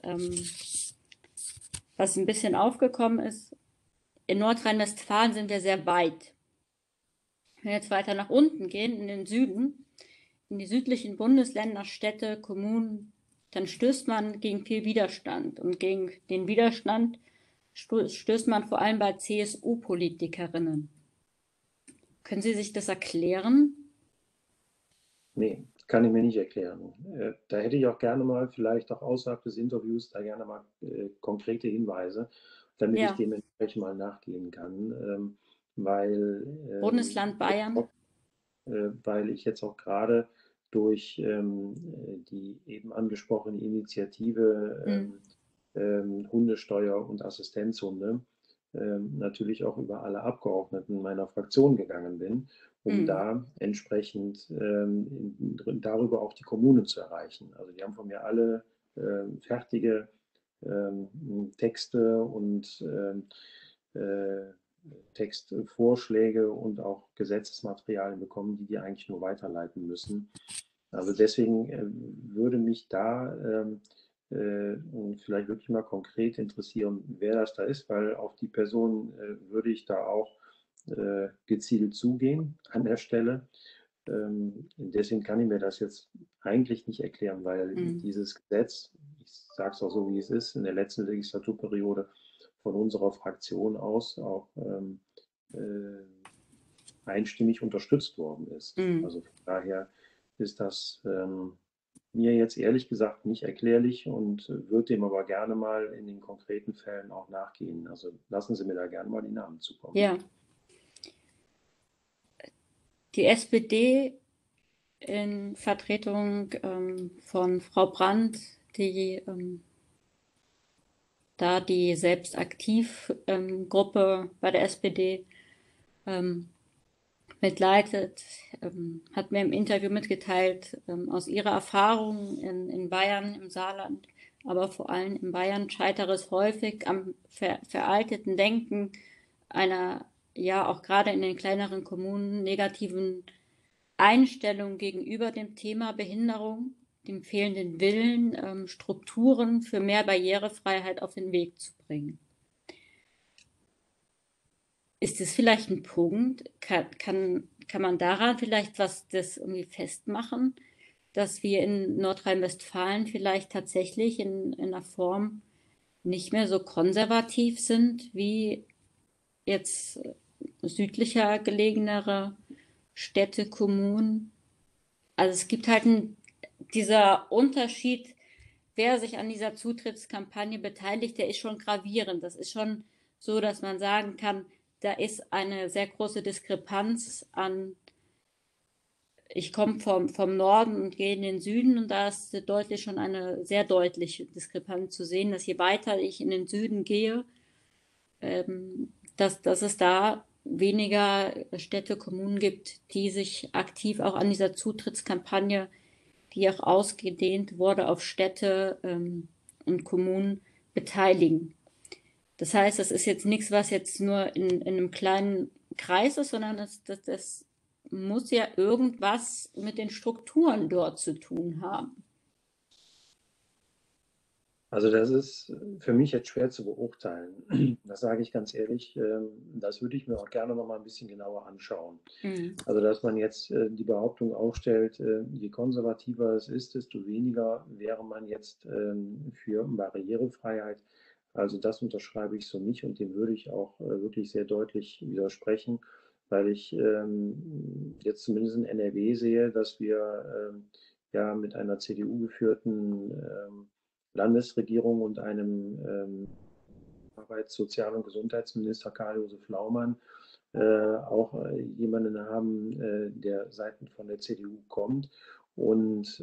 was ein bisschen aufgekommen ist, in Nordrhein-Westfalen sind wir sehr weit. Wenn wir jetzt weiter nach unten gehen, in den Süden, in die südlichen Bundesländer, Städte, Kommunen, dann stößt man gegen viel Widerstand. Und gegen den Widerstand stößt man vor allem bei CSU-Politikerinnen. Können Sie sich das erklären? Nee, kann ich mir nicht erklären. Da hätte ich auch gerne mal, vielleicht auch außerhalb des Interviews, da gerne mal konkrete Hinweise, damit ich Ja, dementsprechend mal nachgehen kann, weil, Bundesland Bayern. weil ich jetzt auch gerade durch die eben angesprochene Initiative Hm. Hundesteuer und Assistenzhunde natürlich auch über alle Abgeordneten meiner Fraktion gegangen bin, um Hm. da entsprechend darüber auch die Kommunen zu erreichen. Also die haben von mir alle fertige Texte und Textvorschläge und auch Gesetzesmaterialien bekommen, die eigentlich nur weiterleiten müssen. Also deswegen würde mich da vielleicht wirklich mal konkret interessieren, wer das da ist, weil auf die Person würde ich da auch gezielt zugehen an der Stelle. Deswegen kann ich mir das jetzt eigentlich nicht erklären, weil Hm. dieses Gesetz, ich sage es auch so, wie es ist, in der letzten Legislaturperiode von unserer Fraktion aus auch äh, einstimmig unterstützt worden ist. Hm. Also von daher ist das mir jetzt ehrlich gesagt nicht erklärlich und würde dem aber gerne mal in den konkreten Fällen auch nachgehen. Also lassen Sie mir da gerne mal die Namen zukommen. Ja, die SPD in Vertretung von Frau Brandt, die da die Selbstaktiv-Gruppe bei der SPD mitleitet, hat mir im Interview mitgeteilt, aus ihrer Erfahrung in Bayern, im Saarland, aber vor allem in Bayern scheitere es häufig am veralteten Denken einer, ja auch gerade in den kleineren Kommunen, negativen Einstellung gegenüber dem Thema Behinderung, dem fehlenden Willen, Strukturen für mehr Barrierefreiheit auf den Weg zu bringen. Ist das vielleicht ein Punkt? Kann man daran vielleicht was das irgendwie festmachen, dass wir in Nordrhein-Westfalen vielleicht tatsächlich in einer Form nicht mehr so konservativ sind wie jetzt südlicher gelegenere Städte, Kommunen? Also es gibt halt dieser Unterschied, wer sich an dieser Zutrittskampagne beteiligt, der ist schon gravierend. Das ist schon so, dass man sagen kann, da ist eine sehr große Diskrepanz an, ich komme vom Norden und gehe in den Süden, und da ist deutlich schon eine sehr deutliche Diskrepanz zu sehen, dass je weiter ich in den Süden gehe, dass es da weniger Städte, Kommunen gibt, die sich aktiv auch an dieser Zutrittskampagne, die auch ausgedehnt wurde auf Städte und Kommunen, beteiligen. Das heißt, das ist jetzt nichts, was jetzt nur in einem kleinen Kreis ist, sondern das muss ja irgendwas mit den Strukturen dort zu tun haben. Also das ist für mich jetzt schwer zu beurteilen. Das sage ich ganz ehrlich. Das würde ich mir auch gerne noch mal ein bisschen genauer anschauen. Mhm. Also dass man jetzt die Behauptung aufstellt, je konservativer es ist, desto weniger wäre man jetzt für Barrierefreiheit. Also das unterschreibe ich so nicht, und dem würde ich auch wirklich sehr deutlich widersprechen, weil ich jetzt zumindest in NRW sehe, dass wir ja mit einer CDU geführten Landesregierung und einem Arbeits-, Sozial- und Gesundheitsminister Karl-Josef Laumann auch jemanden haben, der seitens von der CDU kommt. Und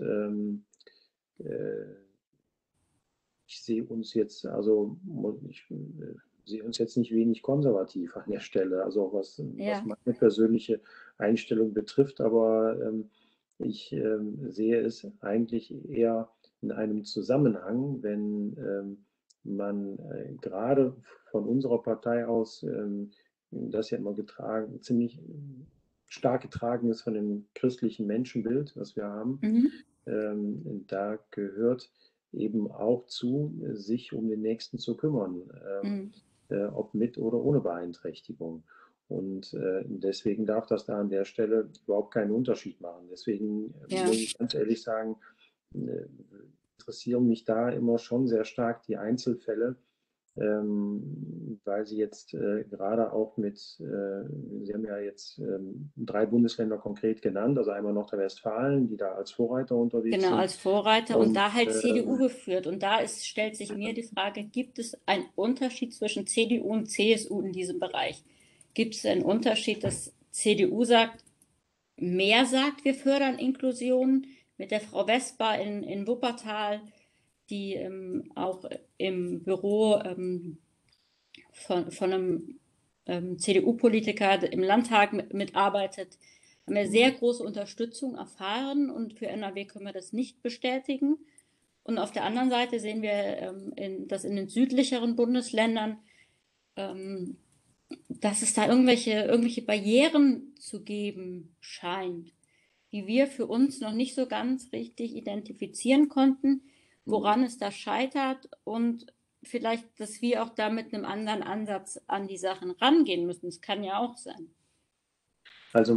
ich sehe uns jetzt, also ich sehe uns jetzt nicht wenig konservativ an der Stelle, also auch was Ja. meine persönliche Einstellung betrifft, aber ich sehe es eigentlich eher in einem Zusammenhang, wenn man gerade von unserer Partei aus, das ja immer getragen, ziemlich stark getragen ist von dem christlichen Menschenbild, was wir haben, da gehört eben auch zu, sich um den Nächsten zu kümmern, ob mit oder ohne Beeinträchtigung. Und deswegen darf das da an der Stelle überhaupt keinen Unterschied machen. Deswegen Ja. muss ich ganz ehrlich sagen, interessieren mich da immer schon sehr stark die Einzelfälle, weil Sie jetzt gerade auch mit, Sie haben ja jetzt 3 Bundesländer konkret genannt, also einmal Nordrhein-Westfalen, die da als Vorreiter unterwegs Genau, sind. als Vorreiter und da halt CDU ähm, geführt. Und da stellt sich mir die Frage, gibt es einen Unterschied zwischen CDU und CSU in diesem Bereich? Gibt es einen Unterschied, dass CDU mehr sagt, wir fördern Inklusion, mit der Frau Vesper in Wuppertal, die auch im Büro von einem CDU-Politiker im Landtag mitarbeitet, haben wir sehr große Unterstützung erfahren, und für NRW können wir das nicht bestätigen. Und auf der anderen Seite sehen wir, dass in den südlicheren Bundesländern, dass es da irgendwelche Barrieren zu geben scheint, die wir für uns noch nicht so ganz richtig identifizieren konnten, woran es da scheitert, und vielleicht, dass wir auch da mit einem anderen Ansatz an die Sachen rangehen müssen. Das kann ja auch sein. Also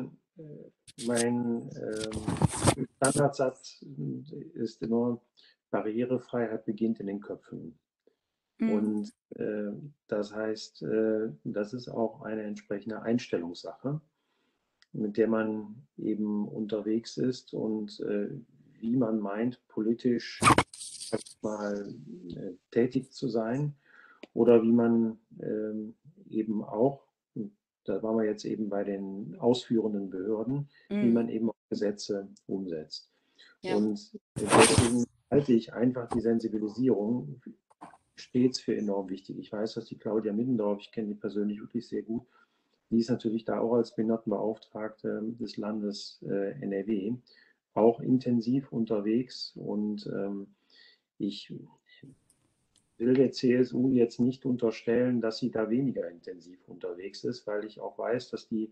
mein Standardsatz ist immer, Barrierefreiheit beginnt in den Köpfen. Und das heißt, das ist auch eine entsprechende Einstellungssache, mit der man eben unterwegs ist und wie man meint, politisch mal tätig zu sein, oder wie man eben auch, da waren wir jetzt eben bei den ausführenden Behörden, wie man eben auch Gesetze umsetzt. Ja. Und deswegen halte ich einfach die Sensibilisierung stets für enorm wichtig. Ich weiß, dass die Claudia Middendorf, ich kenne die persönlich wirklich sehr gut, die ist natürlich da auch als Behindertenbeauftragte des Landes NRW auch intensiv unterwegs und ich will der CSU jetzt nicht unterstellen, dass sie da weniger intensiv unterwegs ist, weil ich auch weiß, dass die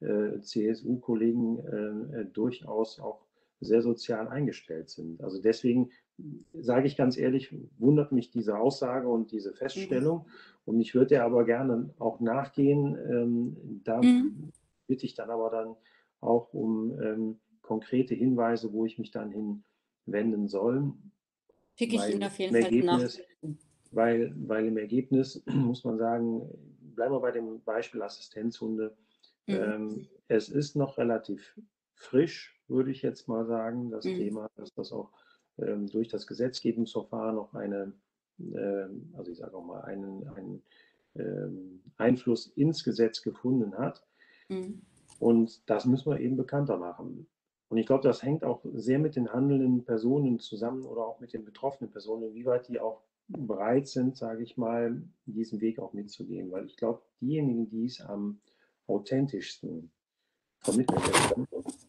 CSU-Kollegen durchaus auch sehr sozial eingestellt sind. Also deswegen sage ich ganz ehrlich, wundert mich diese Aussage und diese Feststellung. Und ich würde aber gerne auch nachgehen. Da bitte ich dann aber dann auch um konkrete Hinweise, wo ich mich dann hinwenden soll. Schicke ich Ihnen auf jeden Im Fall nach. Weil im Ergebnis muss man sagen, bleiben wir bei dem Beispiel Assistenzhunde. Es ist noch relativ frisch, würde ich jetzt mal sagen, das Thema, dass das auch durch das Gesetzgebungsverfahren noch also ich sage auch mal, einen Einfluss ins Gesetz gefunden hat. Und das müssen wir eben bekannter machen. Und ich glaube, das hängt auch sehr mit den handelnden Personen zusammen oder auch mit den betroffenen Personen, inwieweit die auch bereit sind, sage ich mal, diesen Weg auch mitzugehen. Weil ich glaube, diejenigen, die es am authentischsten vermitteln können,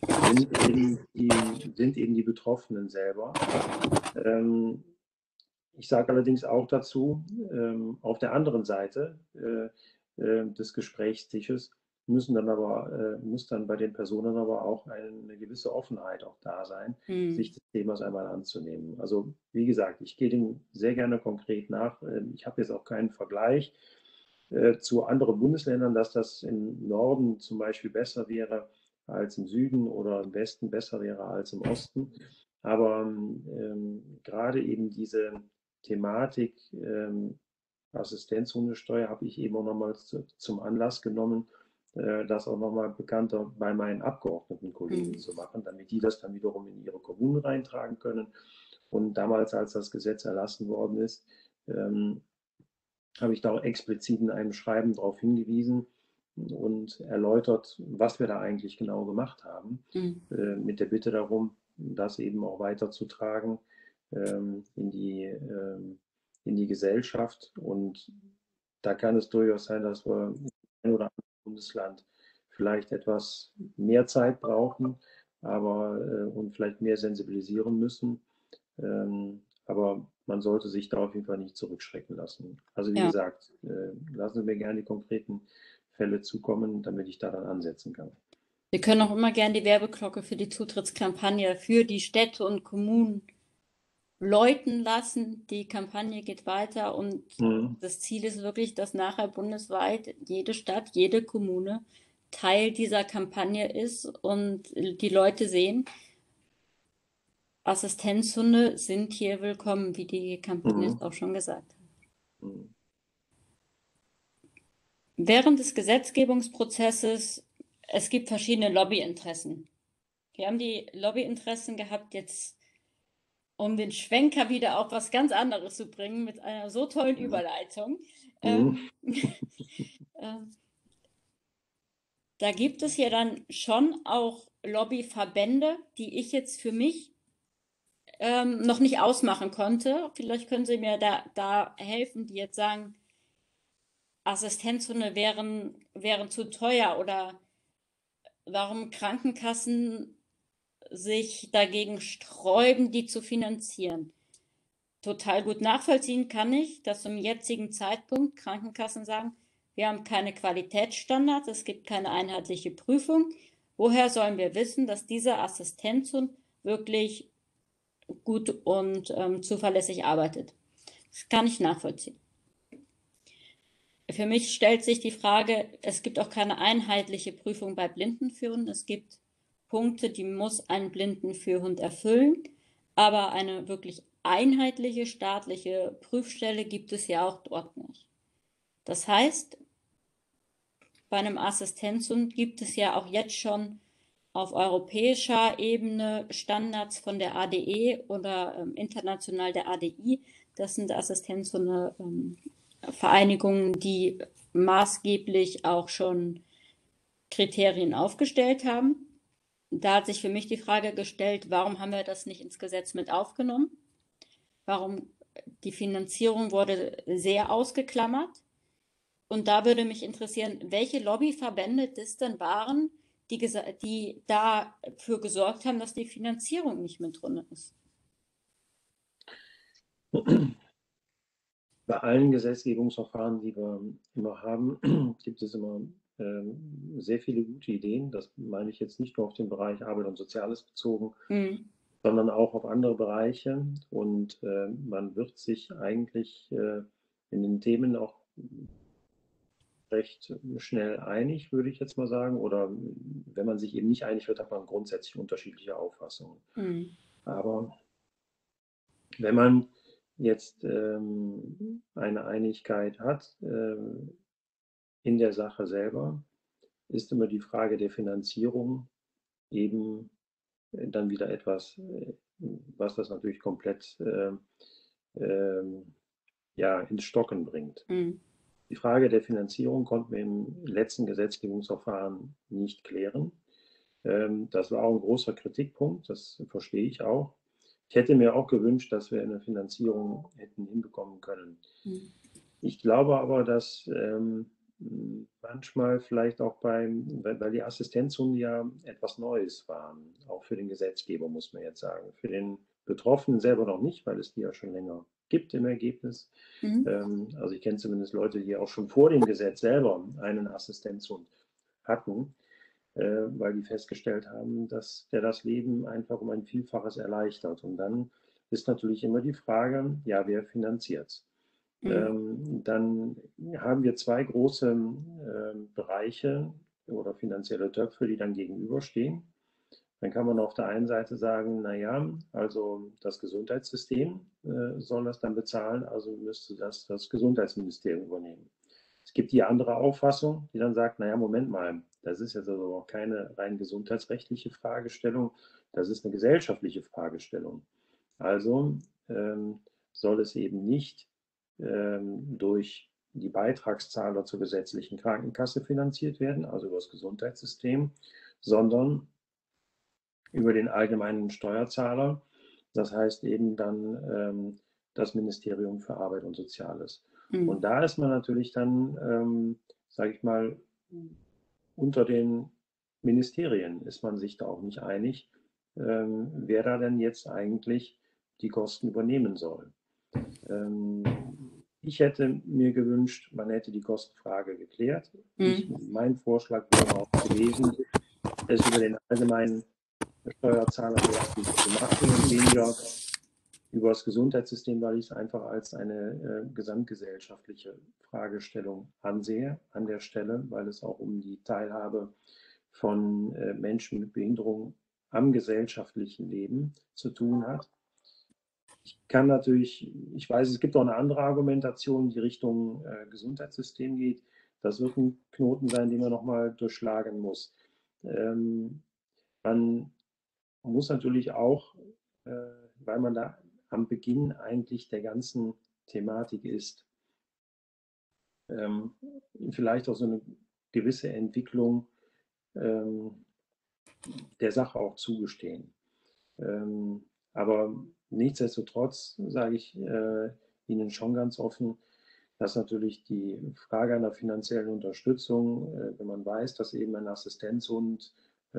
sind eben die Betroffenen selber. Ich sage allerdings auch dazu, auf der anderen Seite des Gesprächstisches muss dann bei den Personen aber auch eine gewisse Offenheit auch da sein, sich des Themas einmal anzunehmen. Also wie gesagt, ich gehe dem sehr gerne konkret nach. Ich habe jetzt auch keinen Vergleich zu anderen Bundesländern, dass das im Norden zum Beispiel besser wäre als im Süden oder im Westen besser wäre als im Osten. Aber gerade eben diese Thematik Assistenzhundesteuer habe ich eben auch nochmals zum Anlass genommen, das auch nochmal bekannter bei meinen Abgeordnetenkollegen zu machen, damit die das dann wiederum in ihre Kommunen reintragen können. Und damals, als das Gesetz erlassen worden ist, habe ich da auch explizit in einem Schreiben darauf hingewiesen und erläutert, was wir da eigentlich genau gemacht haben, mit der Bitte darum, das eben auch weiterzutragen in die Gesellschaft. Und da kann es durchaus sein, dass wir in einem oder anderen Bundesland vielleicht etwas mehr Zeit brauchen, und vielleicht mehr sensibilisieren müssen. Aber man sollte sich da auf jeden Fall nicht zurückschrecken lassen. Also wie gesagt, lassen Sie mir gerne die konkreten Fälle zukommen, damit ich da dann ansetzen kann. Wir können auch immer gerne die Werbeglocke für die Zutrittskampagne für die Städte und Kommunen läuten lassen. Die Kampagne geht weiter und das Ziel ist wirklich, dass nachher bundesweit jede Stadt, jede Kommune Teil dieser Kampagne ist und die Leute sehen, Assistenzhunde sind hier willkommen, wie die Kampagne es auch schon gesagt hat. Während des Gesetzgebungsprozesses, es gibt verschiedene Lobbyinteressen. Wir haben die Lobbyinteressen gehabt, jetzt um den Schwenker wieder auf was ganz anderes zu bringen, mit einer so tollen Überleitung. Da gibt es ja dann schon auch Lobbyverbände, die ich jetzt für mich noch nicht ausmachen konnte. Vielleicht können Sie mir da helfen, die jetzt sagen, Assistenzhunde wären zu teuer oder warum Krankenkassen sich dagegen sträuben, die zu finanzieren. Total gut nachvollziehen kann ich, dass zum jetzigen Zeitpunkt Krankenkassen sagen, wir haben keine Qualitätsstandards, es gibt keine einheitliche Prüfung. Woher sollen wir wissen, dass dieser Assistenzhund wirklich gut und zuverlässig arbeitet? Das kann ich nachvollziehen. Für mich stellt sich die Frage, es gibt auch keine einheitliche Prüfung bei Blindenführhunden. Es gibt Punkte, die muss ein Blindenführhund erfüllen, aber eine wirklich einheitliche staatliche Prüfstelle gibt es ja auch dort nicht. Das heißt, bei einem Assistenzhund gibt es ja auch jetzt schon auf europäischer Ebene Standards von der ADE oder international der ADI. Das sind Assistenzhunde Vereinigungen, die maßgeblich auch schon Kriterien aufgestellt haben. Da hat sich für mich die Frage gestellt, warum haben wir das nicht ins Gesetz mit aufgenommen? Warum die Finanzierung wurde sehr ausgeklammert? Und da würde mich interessieren, welche Lobbyverbände das denn waren, die dafür gesorgt haben, dass die Finanzierung nicht mit drin ist. Bei allen Gesetzgebungsverfahren, die wir immer haben, gibt es immer sehr viele gute Ideen. Das meine ich jetzt nicht nur auf den Bereich Arbeit und Soziales bezogen, sondern auch auf andere Bereiche. Und man wird sich eigentlich in den Themen auch recht schnell einig, würde ich jetzt mal sagen. Oder wenn man sich eben nicht einig wird, hat man grundsätzlich unterschiedliche Auffassungen. Aber wenn man jetzt eine Einigkeit hat in der Sache selber, ist immer die Frage der Finanzierung eben dann wieder etwas, was das natürlich komplett ja, ins Stocken bringt. Die Frage der Finanzierung konnten wir im letzten Gesetzgebungsverfahren nicht klären. Das war auch ein großer Kritikpunkt, das verstehe ich auch. Ich hätte mir auch gewünscht, dass wir eine Finanzierung hätten hinbekommen können. Ich glaube aber, dass manchmal vielleicht auch weil die Assistenzhunde ja etwas Neues waren, auch für den Gesetzgeber, muss man jetzt sagen. Für den Betroffenen selber noch nicht, weil es die ja schon länger gibt im Ergebnis. Also ich kenne zumindest Leute, die auch schon vor dem Gesetz selber einen Assistenzhund hatten, weil die festgestellt haben, dass der das Leben einfach um ein Vielfaches erleichtert. Und dann ist natürlich immer die Frage, ja, wer finanziert es? Dann haben wir zwei große Bereiche oder finanzielle Töpfe, die dann gegenüberstehen. Dann kann man auf der einen Seite sagen, naja, also das Gesundheitssystem soll das dann bezahlen, also müsste das Gesundheitsministerium übernehmen. Es gibt die andere Auffassung, die dann sagt, naja, Moment mal, das ist jetzt also auch keine rein gesundheitsrechtliche Fragestellung, das ist eine gesellschaftliche Fragestellung. Also soll es eben nicht durch die Beitragszahler zur gesetzlichen Krankenkasse finanziert werden, also über das Gesundheitssystem, sondern über den allgemeinen Steuerzahler. Das heißt eben dann das Ministerium für Arbeit und Soziales. Und da ist man natürlich dann, sage ich mal, unter den Ministerien ist man sich da auch nicht einig, wer da denn jetzt eigentlich die Kosten übernehmen soll. Ich hätte mir gewünscht, man hätte die Kostenfrage geklärt. Mein Vorschlag wäre auch gewesen, es über den allgemeinen Steuerzahler zu machen und weniger über das Gesundheitssystem, weil ich es einfach als eine gesamtgesellschaftliche Fragestellung ansehe an der Stelle, weil es auch um die Teilhabe von Menschen mit Behinderung am gesellschaftlichen Leben zu tun hat. Ich weiß, es gibt auch eine andere Argumentation, die Richtung Gesundheitssystem geht. Das wird ein Knoten sein, den man nochmal durchschlagen muss. Man muss natürlich auch, weil man da am Beginn eigentlich der ganzen Thematik ist, vielleicht auch so eine gewisse Entwicklung der Sache auch zugestehen. Aber nichtsdestotrotz sage ich Ihnen schon ganz offen, dass natürlich die Frage einer finanziellen Unterstützung, wenn man weiß, dass eben ein Assistenzhund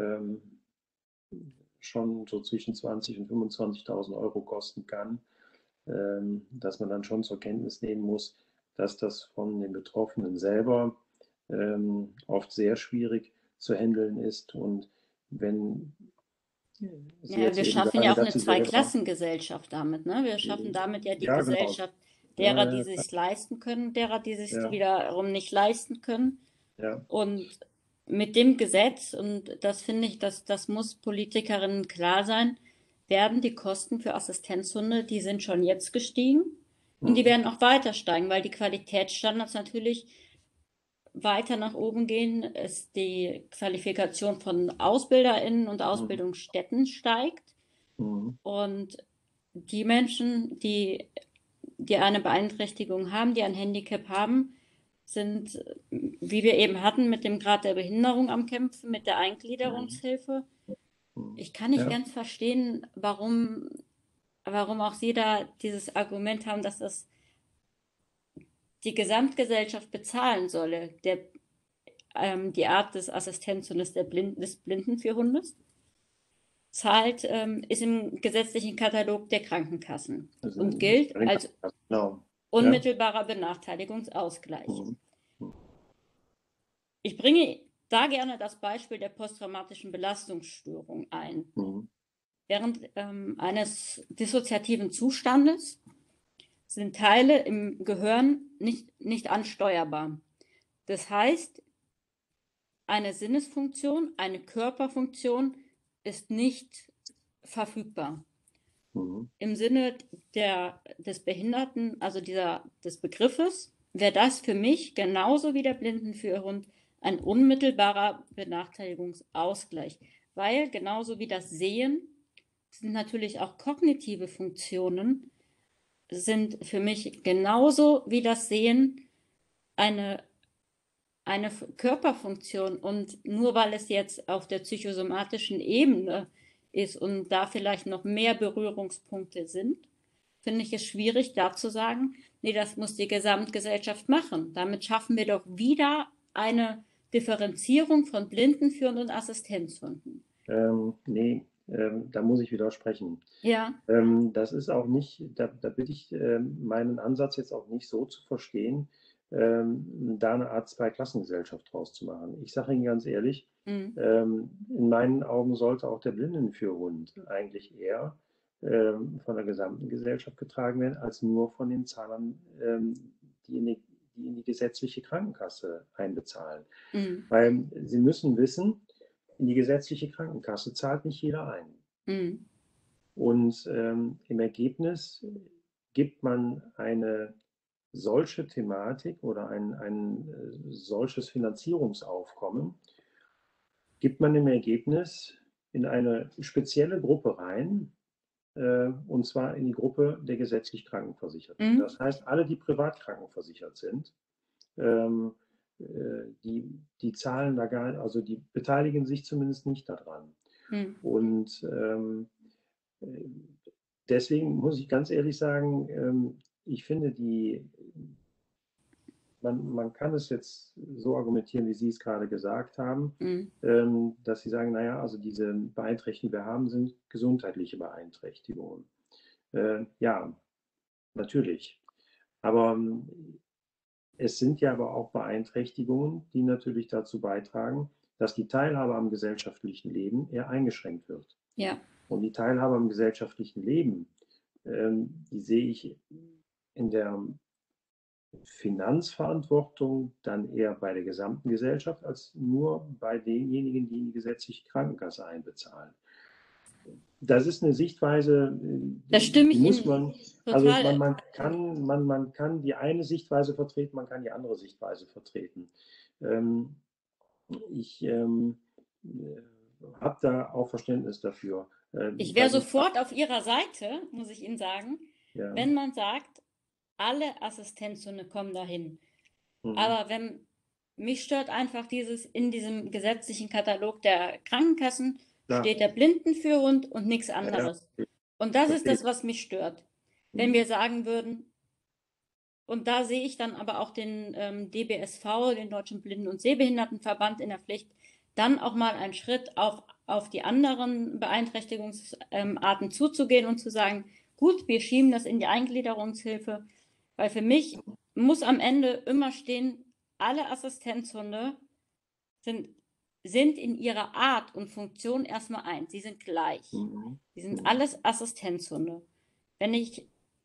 schon so zwischen 20.000 und 25.000 Euro kosten kann, dass man dann schon zur Kenntnis nehmen muss, dass das von den Betroffenen selber oft sehr schwierig zu handeln ist. Und wenn ja, wir schaffen ja auch eine Zweiklassengesellschaft damit, ne? Wir schaffen damit ja die Gesellschaft derer, die sich leisten können, derer, die sich wiederum nicht leisten können. Und mit dem Gesetz, und das finde ich, das muss Politikerinnen klar sein, werden die Kosten für Assistenzhunde, die sind schon jetzt gestiegen und die werden auch weiter steigen, weil die Qualitätsstandards natürlich weiter nach oben gehen, ist die Qualifikation von AusbilderInnen und Ausbildungsstätten steigt. Und die Menschen, die eine Beeinträchtigung haben, die ein Handicap haben, sind, wie wir eben hatten, mit dem Grad der Behinderung am Kämpfen, mit der Mhm. Eingliederungshilfe. Mhm. Ich kann nicht Ja. ganz verstehen, warum auch Sie da dieses Argument haben, dass das die Gesamtgesellschaft bezahlen solle, die Art des Assistenzhundes des Blindenführhundes ist im gesetzlichen Katalog der Krankenkassen Also und ist gilt bei den als Krankenkassen, genau. Ja. unmittelbarer Benachteiligungsausgleich. Mhm. Ich bringe da gerne das Beispiel der posttraumatischen Belastungsstörung ein. Mhm. Während eines dissoziativen Zustandes sind Teile im Gehirn nicht ansteuerbar. Das heißt, eine Sinnesfunktion, eine Körperfunktion ist nicht verfügbar. Mhm. Im Sinne des Behinderten, also des Begriffes, wäre das für mich genauso wie der Blindenführhund ein unmittelbarer Benachteiligungsausgleich, weil genauso wie das Sehen sind natürlich auch kognitive Funktionen, sind für mich genauso wie das Sehen eine Körperfunktion. Und nur weil es jetzt auf der psychosomatischen Ebene ist und da vielleicht noch mehr Berührungspunkte sind, finde ich es schwierig, da zu sagen, nee, das muss die Gesamtgesellschaft machen. Damit schaffen wir doch wieder eine Differenzierung von Blindenführern und Assistenzhunden. Nee, da muss ich widersprechen. Ja. Das ist auch nicht, da bitte ich meinen Ansatz jetzt auch nicht so zu verstehen, da eine Art Zweiklassengesellschaft draus zu machen. Ich sage Ihnen ganz ehrlich, Mhm. in meinen Augen sollte auch der Blindenführhund eigentlich eher von der gesamten Gesellschaft getragen werden, als nur von den Zahlern, die in die gesetzliche Krankenkasse einbezahlen. Mhm. Weil Sie müssen wissen, in die gesetzliche Krankenkasse zahlt nicht jeder ein. Mhm. Und im Ergebnis gibt man eine solche Thematik oder ein solches Finanzierungsaufkommen, gibt man im Ergebnis in eine spezielle Gruppe rein, und zwar in die Gruppe der gesetzlich Krankenversicherten. Mhm. Das heißt, alle, die privat krankenversichert sind, ähm, die zahlen da gar nicht, also die beteiligen sich zumindest nicht daran. Mhm. Und deswegen muss ich ganz ehrlich sagen, ich finde man kann es jetzt so argumentieren, wie Sie es gerade gesagt haben, Mhm. dass Sie sagen, naja, also diese Beeinträchtigungen, die wir haben, sind gesundheitliche Beeinträchtigungen. Ja, natürlich. Aber es sind ja aber auch Beeinträchtigungen, die natürlich dazu beitragen, dass die Teilhabe am gesellschaftlichen Leben eher eingeschränkt wird. Ja. Und die Teilhabe am gesellschaftlichen Leben, die sehe ich in der Finanzverantwortung dann eher bei der gesamten Gesellschaft als nur bei denjenigen, die in die gesetzliche Krankenkasse einbezahlen. Das ist eine Sichtweise, Da stimme die ich muss Ihnen man, also total. man kann die eine Sichtweise vertreten, man kann die andere Sichtweise vertreten. Ähm, ich habe da auch Verständnis dafür, Ich wäre weil die Frage, sofort auf Ihrer Seite, muss ich Ihnen sagen, ja, wenn man sagt, alle Assistenzhunde kommen dahin. mhm, Aber mich stört einfach in diesem gesetzlichen Katalog der Krankenkassen klar, steht der Blindenführhund und nichts ja, ja, anderes. Und das ist verstehe das, ich. was mich stört. Wenn Mhm, wir sagen würden, und da sehe ich dann aber auch den DBSV, den Deutschen Blinden- und Sehbehindertenverband, in der Pflicht, dann auch mal einen Schritt auf die anderen Beeinträchtigungsarten zuzugehen und zu sagen, gut, wir schieben das in die Eingliederungshilfe, weil für mich muss am Ende immer stehen, alle Assistenzhunde sind, sind in ihrer Art und Funktion erstmal eins. Sie sind gleich. mhm, Sie sind mhm, alles Assistenzhunde. Wenn ich,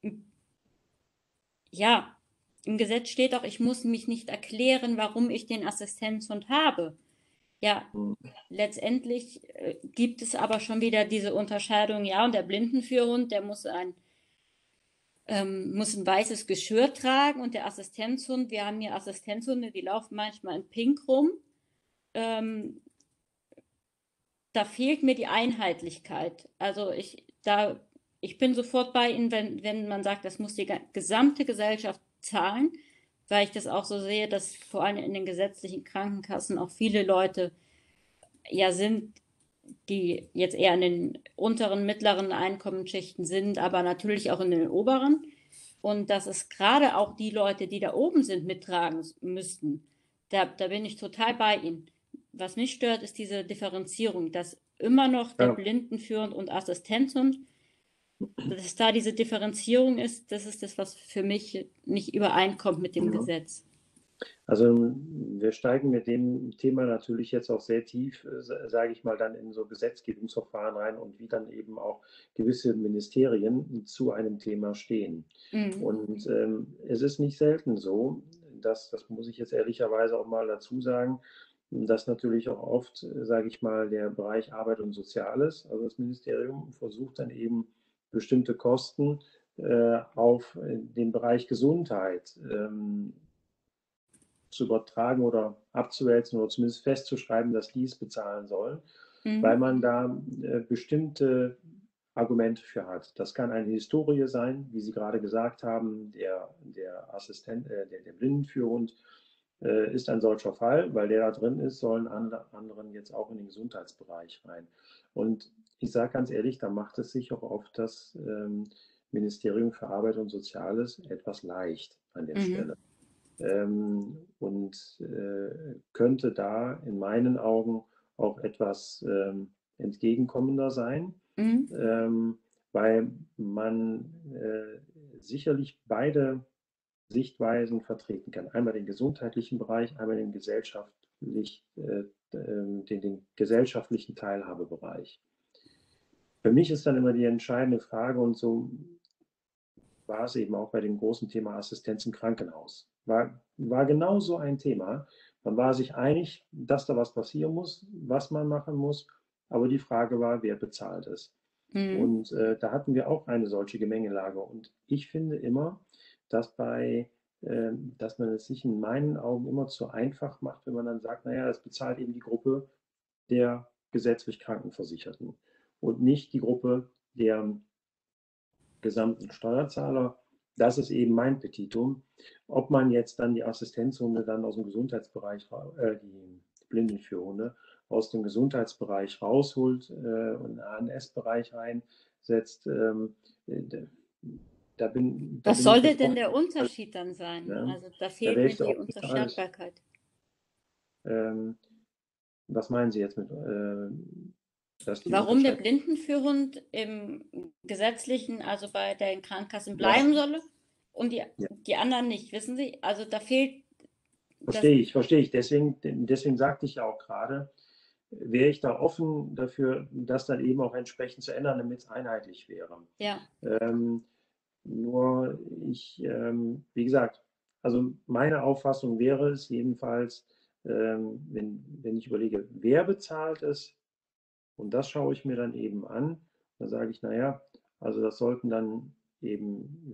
ja, im Gesetz steht auch, ich muss mich nicht erklären, warum ich den Assistenzhund habe. Ja, mhm, letztendlich gibt es aber schon wieder diese Unterscheidung, ja, und der Blindenführhund, der muss ein weißes Geschirr tragen und der Assistenzhund, wir haben hier Assistenzhunde, die laufen manchmal in Pink rum. Ähm, Da fehlt mir die Einheitlichkeit. Also ich bin sofort bei Ihnen, wenn man sagt, das muss die gesamte Gesellschaft zahlen, weil ich das auch so sehe, dass vor allem in den gesetzlichen Krankenkassen auch viele Leute ja sind, die jetzt eher in den unteren, mittleren Einkommensschichten sind, aber natürlich auch in den oberen. Und dass es gerade auch die Leute, die da oben sind, mittragen müssten. Da bin ich total bei Ihnen. Was mich stört, ist diese Differenzierung, dass immer noch der Ja. Blindenführend und Assistenzhund, dass da diese Differenzierung ist, das ist das, was für mich nicht übereinkommt mit dem Mhm. Gesetz. Also wir steigen mit dem Thema natürlich jetzt auch sehr tief, sage ich mal, dann in so Gesetzgebungsverfahren rein und wie dann eben auch gewisse Ministerien zu einem Thema stehen. Mhm. Und es ist nicht selten so, das muss ich jetzt ehrlicherweise auch mal dazu sagen, dass natürlich auch oft, sage ich mal, der Bereich Arbeit und Soziales, also das Ministerium, versucht dann eben bestimmte Kosten auf den Bereich Gesundheit zu übertragen oder abzuwälzen oder zumindest festzuschreiben, dass die es bezahlen sollen, weil Mhm. man da bestimmte Argumente für hat. Das kann eine Historie sein, wie Sie gerade gesagt haben, der Assistent, der Blindenführhund ist ein solcher Fall, weil der da drin ist, sollen anderen jetzt auch in den Gesundheitsbereich rein. Und ich sage ganz ehrlich, da macht es sich auch oft das Ministerium für Arbeit und Soziales etwas leicht an der Mhm. Stelle und könnte da in meinen Augen auch etwas entgegenkommender sein, Mhm. ähm, weil man sicherlich beide Sichtweisen vertreten kann. Einmal den gesundheitlichen Bereich, einmal den gesellschaftlichen Teilhabebereich. Für mich ist dann immer die entscheidende Frage, und so war es eben auch bei dem großen Thema Assistenz im Krankenhaus. War genau so ein Thema. Man war sich einig, dass da was passieren muss, was man machen muss, aber die Frage war, wer bezahlt es? Mhm. Und da hatten wir auch eine solche Gemengelage. Und ich finde immer, dass dass man es sich in meinen Augen immer zu einfach macht, wenn man dann sagt, naja, das bezahlt eben die Gruppe der gesetzlich Krankenversicherten und nicht die Gruppe der gesamten Steuerzahler. Das ist eben mein Petitum. Ob man jetzt dann die Assistenzhunde dann aus dem Gesundheitsbereich, die Blindenführhunde aus dem Gesundheitsbereich rausholt und in den ANS-Bereich reinsetzt, da Was bin ich sollte jetzt denn offen. der Unterschied dann sein? Ne? Also da Da fehlt wäre mir ich da die offen für alles. Unterscheidbarkeit. Ähm, Was meinen Sie jetzt mit, dass die Warum der Unterscheidung? Blindenführhund im gesetzlichen, also bei den Krankenkassen Ja, bleiben solle und ja. die anderen nicht, wissen Sie? Also da fehlt das, Verstehe ich. Deswegen sagte ich ja auch gerade, wäre ich da offen dafür, das dann eben auch entsprechend zu ändern, damit es einheitlich wäre. ja. Ähm, nur wie gesagt, also meine Auffassung wäre es jedenfalls, wenn ich überlege, wer bezahlt es, und das schaue ich mir dann eben an. Da sage ich, naja, also das sollten dann eben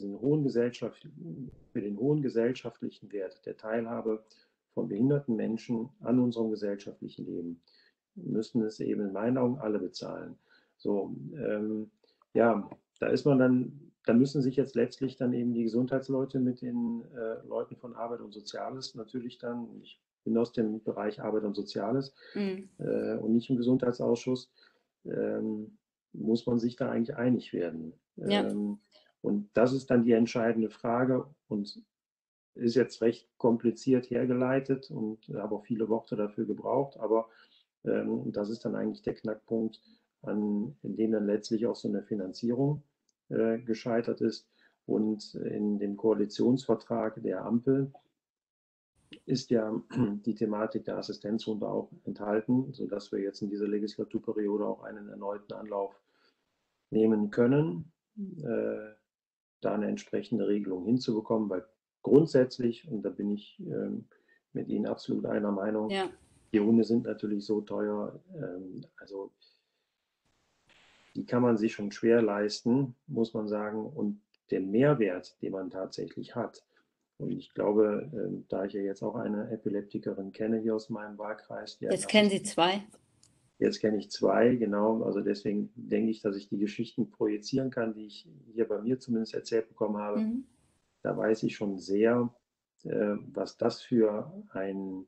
für den hohen gesellschaftlichen Wert der Teilhabe von behinderten Menschen an unserem gesellschaftlichen Leben, müssen es eben in meinen Augen alle bezahlen. So, ja, da müssen sich jetzt letztlich dann eben die Gesundheitsleute mit den Leuten von Arbeit und Soziales natürlich dann, ich bin aus dem Bereich Arbeit und Soziales, Mm, und nicht im Gesundheitsausschuss, muss man sich da eigentlich einig werden. ja. Und das ist dann die entscheidende Frage und ist jetzt recht kompliziert hergeleitet und habe auch viele Worte dafür gebraucht, aber das ist dann eigentlich der Knackpunkt, in dem dann letztlich auch so eine Finanzierung gescheitert ist. Und in dem Koalitionsvertrag der Ampel ist ja die Thematik der Assistenzhunde auch enthalten, sodass wir jetzt in dieser Legislaturperiode auch einen erneuten Anlauf nehmen können, da eine entsprechende Regelung hinzubekommen, weil grundsätzlich, und da bin ich mit Ihnen absolut einer Meinung, Ja. die Hunde sind natürlich so teuer, also die kann man sich schon schwer leisten, muss man sagen, und der Mehrwert, den man tatsächlich hat, und ich glaube, da ich ja jetzt auch eine Epileptikerin kenne hier aus meinem Wahlkreis, die hat einen Jetzt kennen Sie Assistent. zwei. Jetzt kenne ich zwei, genau. Also deswegen denke ich, dass ich die Geschichten projizieren kann, die ich hier bei mir zumindest erzählt bekommen habe. Mhm. Da weiß ich schon sehr, was das für ein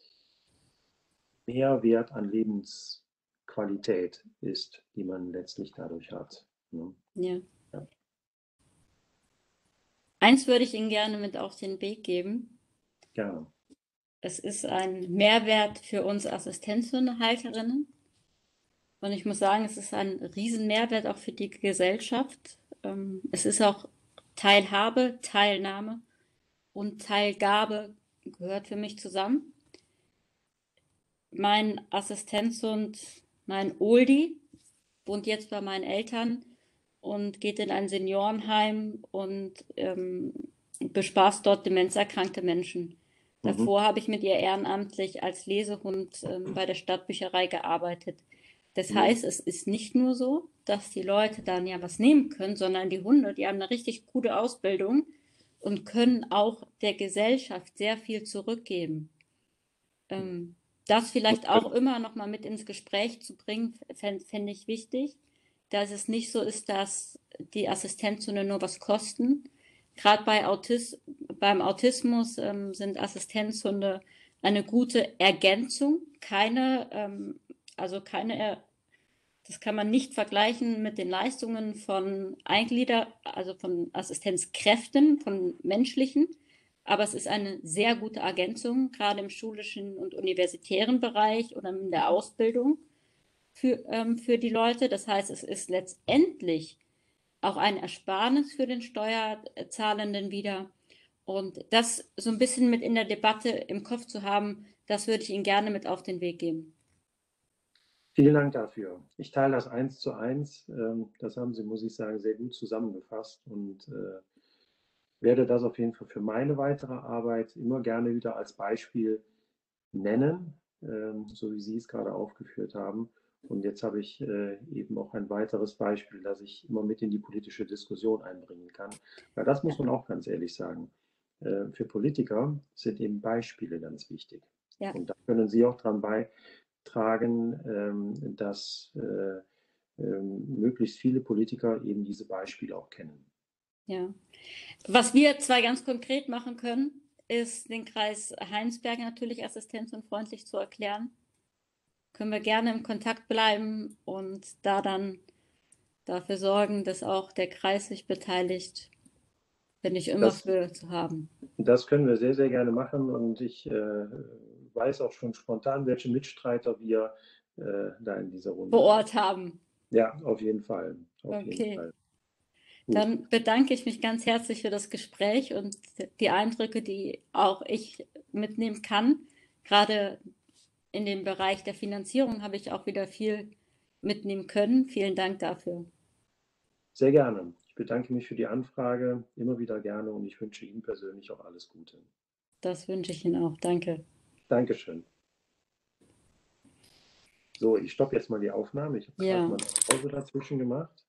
Mehrwert an Lebensqualität ist, die man letztlich dadurch hat. Ne? Ja. Ja. Eins würde ich Ihnen gerne mit auf den Weg geben. Gerne. Es ist ein Mehrwert für uns Assistenzhundehalterinnen. Und ich muss sagen, es ist ein Riesenmehrwert auch für die Gesellschaft. Es ist auch Teilhabe, Teilnahme und Teilgabe gehört für mich zusammen. Mein Assistenzhund, mein Oldie, wohnt jetzt bei meinen Eltern und geht in ein Seniorenheim und bespaßt dort demenzerkrankte Menschen. Davor habe ich mit ihr ehrenamtlich als Lesehund bei der Stadtbücherei gearbeitet. Das heißt, es ist nicht nur so, dass die Leute dann ja was nehmen können, sondern die Hunde, die haben eine richtig gute Ausbildung und können auch der Gesellschaft sehr viel zurückgeben. Das vielleicht auch immer noch mal mit ins Gespräch zu bringen, fände ich wichtig, dass es nicht so ist, dass die Assistenzhunde nur was kosten. Gerade beim Autismus sind Assistenzhunde eine gute Ergänzung, das kann man nicht vergleichen mit den Leistungen von also von Assistenzkräften, von menschlichen, aber es ist eine sehr gute Ergänzung, gerade im schulischen und universitären Bereich oder in der Ausbildung für die Leute. Das heißt, es ist letztendlich auch ein Ersparnis für den Steuerzahlenden wieder. Und das so ein bisschen mit in der Debatte im Kopf zu haben, das würde ich Ihnen gerne mit auf den Weg geben. Vielen Dank dafür. Ich teile das 1:1. Das haben Sie, muss ich sagen, sehr gut zusammengefasst und werde das auf jeden Fall für meine weitere Arbeit immer gerne wieder als Beispiel nennen, so wie Sie es gerade aufgeführt haben. Und jetzt habe ich eben auch ein weiteres Beispiel, das ich immer mit in die politische Diskussion einbringen kann. Weil das muss man auch ganz ehrlich sagen. Für Politiker sind eben Beispiele ganz wichtig. Ja. Und da können Sie auch dran beitragen, dass möglichst viele Politiker eben diese Beispiele auch kennen. Ja. Was wir zwei ganz konkret machen können, ist den Kreis Heinsberg natürlich assistenz- und freundlich zu erklären. Können wir gerne im Kontakt bleiben und da dann dafür sorgen, dass auch der Kreis sich beteiligt, bin ich immer für zu haben. Das können wir sehr, sehr gerne machen und ich weiß auch schon spontan, welche Mitstreiter wir da in dieser Runde Vor Ort haben. Ja, auf jeden Fall. Auf jeden Okay. Fall. Dann bedanke ich mich ganz herzlich für das Gespräch und die Eindrücke, die auch ich mitnehmen kann. Gerade in dem Bereich der Finanzierung habe ich auch wieder viel mitnehmen können. Vielen Dank dafür. Sehr gerne. Ich bedanke mich für die Anfrage, immer wieder gerne und ich wünsche Ihnen persönlich auch alles Gute. Das wünsche ich Ihnen auch. Danke. Dankeschön. So, ich stoppe jetzt mal die Aufnahme. Ich habe gerade mal eine Pause dazwischen gemacht.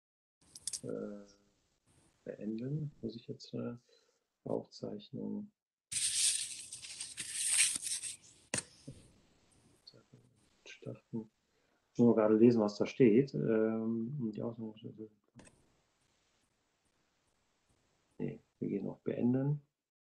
Beenden. Muss ich jetzt Aufzeichnung starten. Ich muss gerade lesen, was da steht. Die Ausnahme. Nee, wir gehen auf Beenden.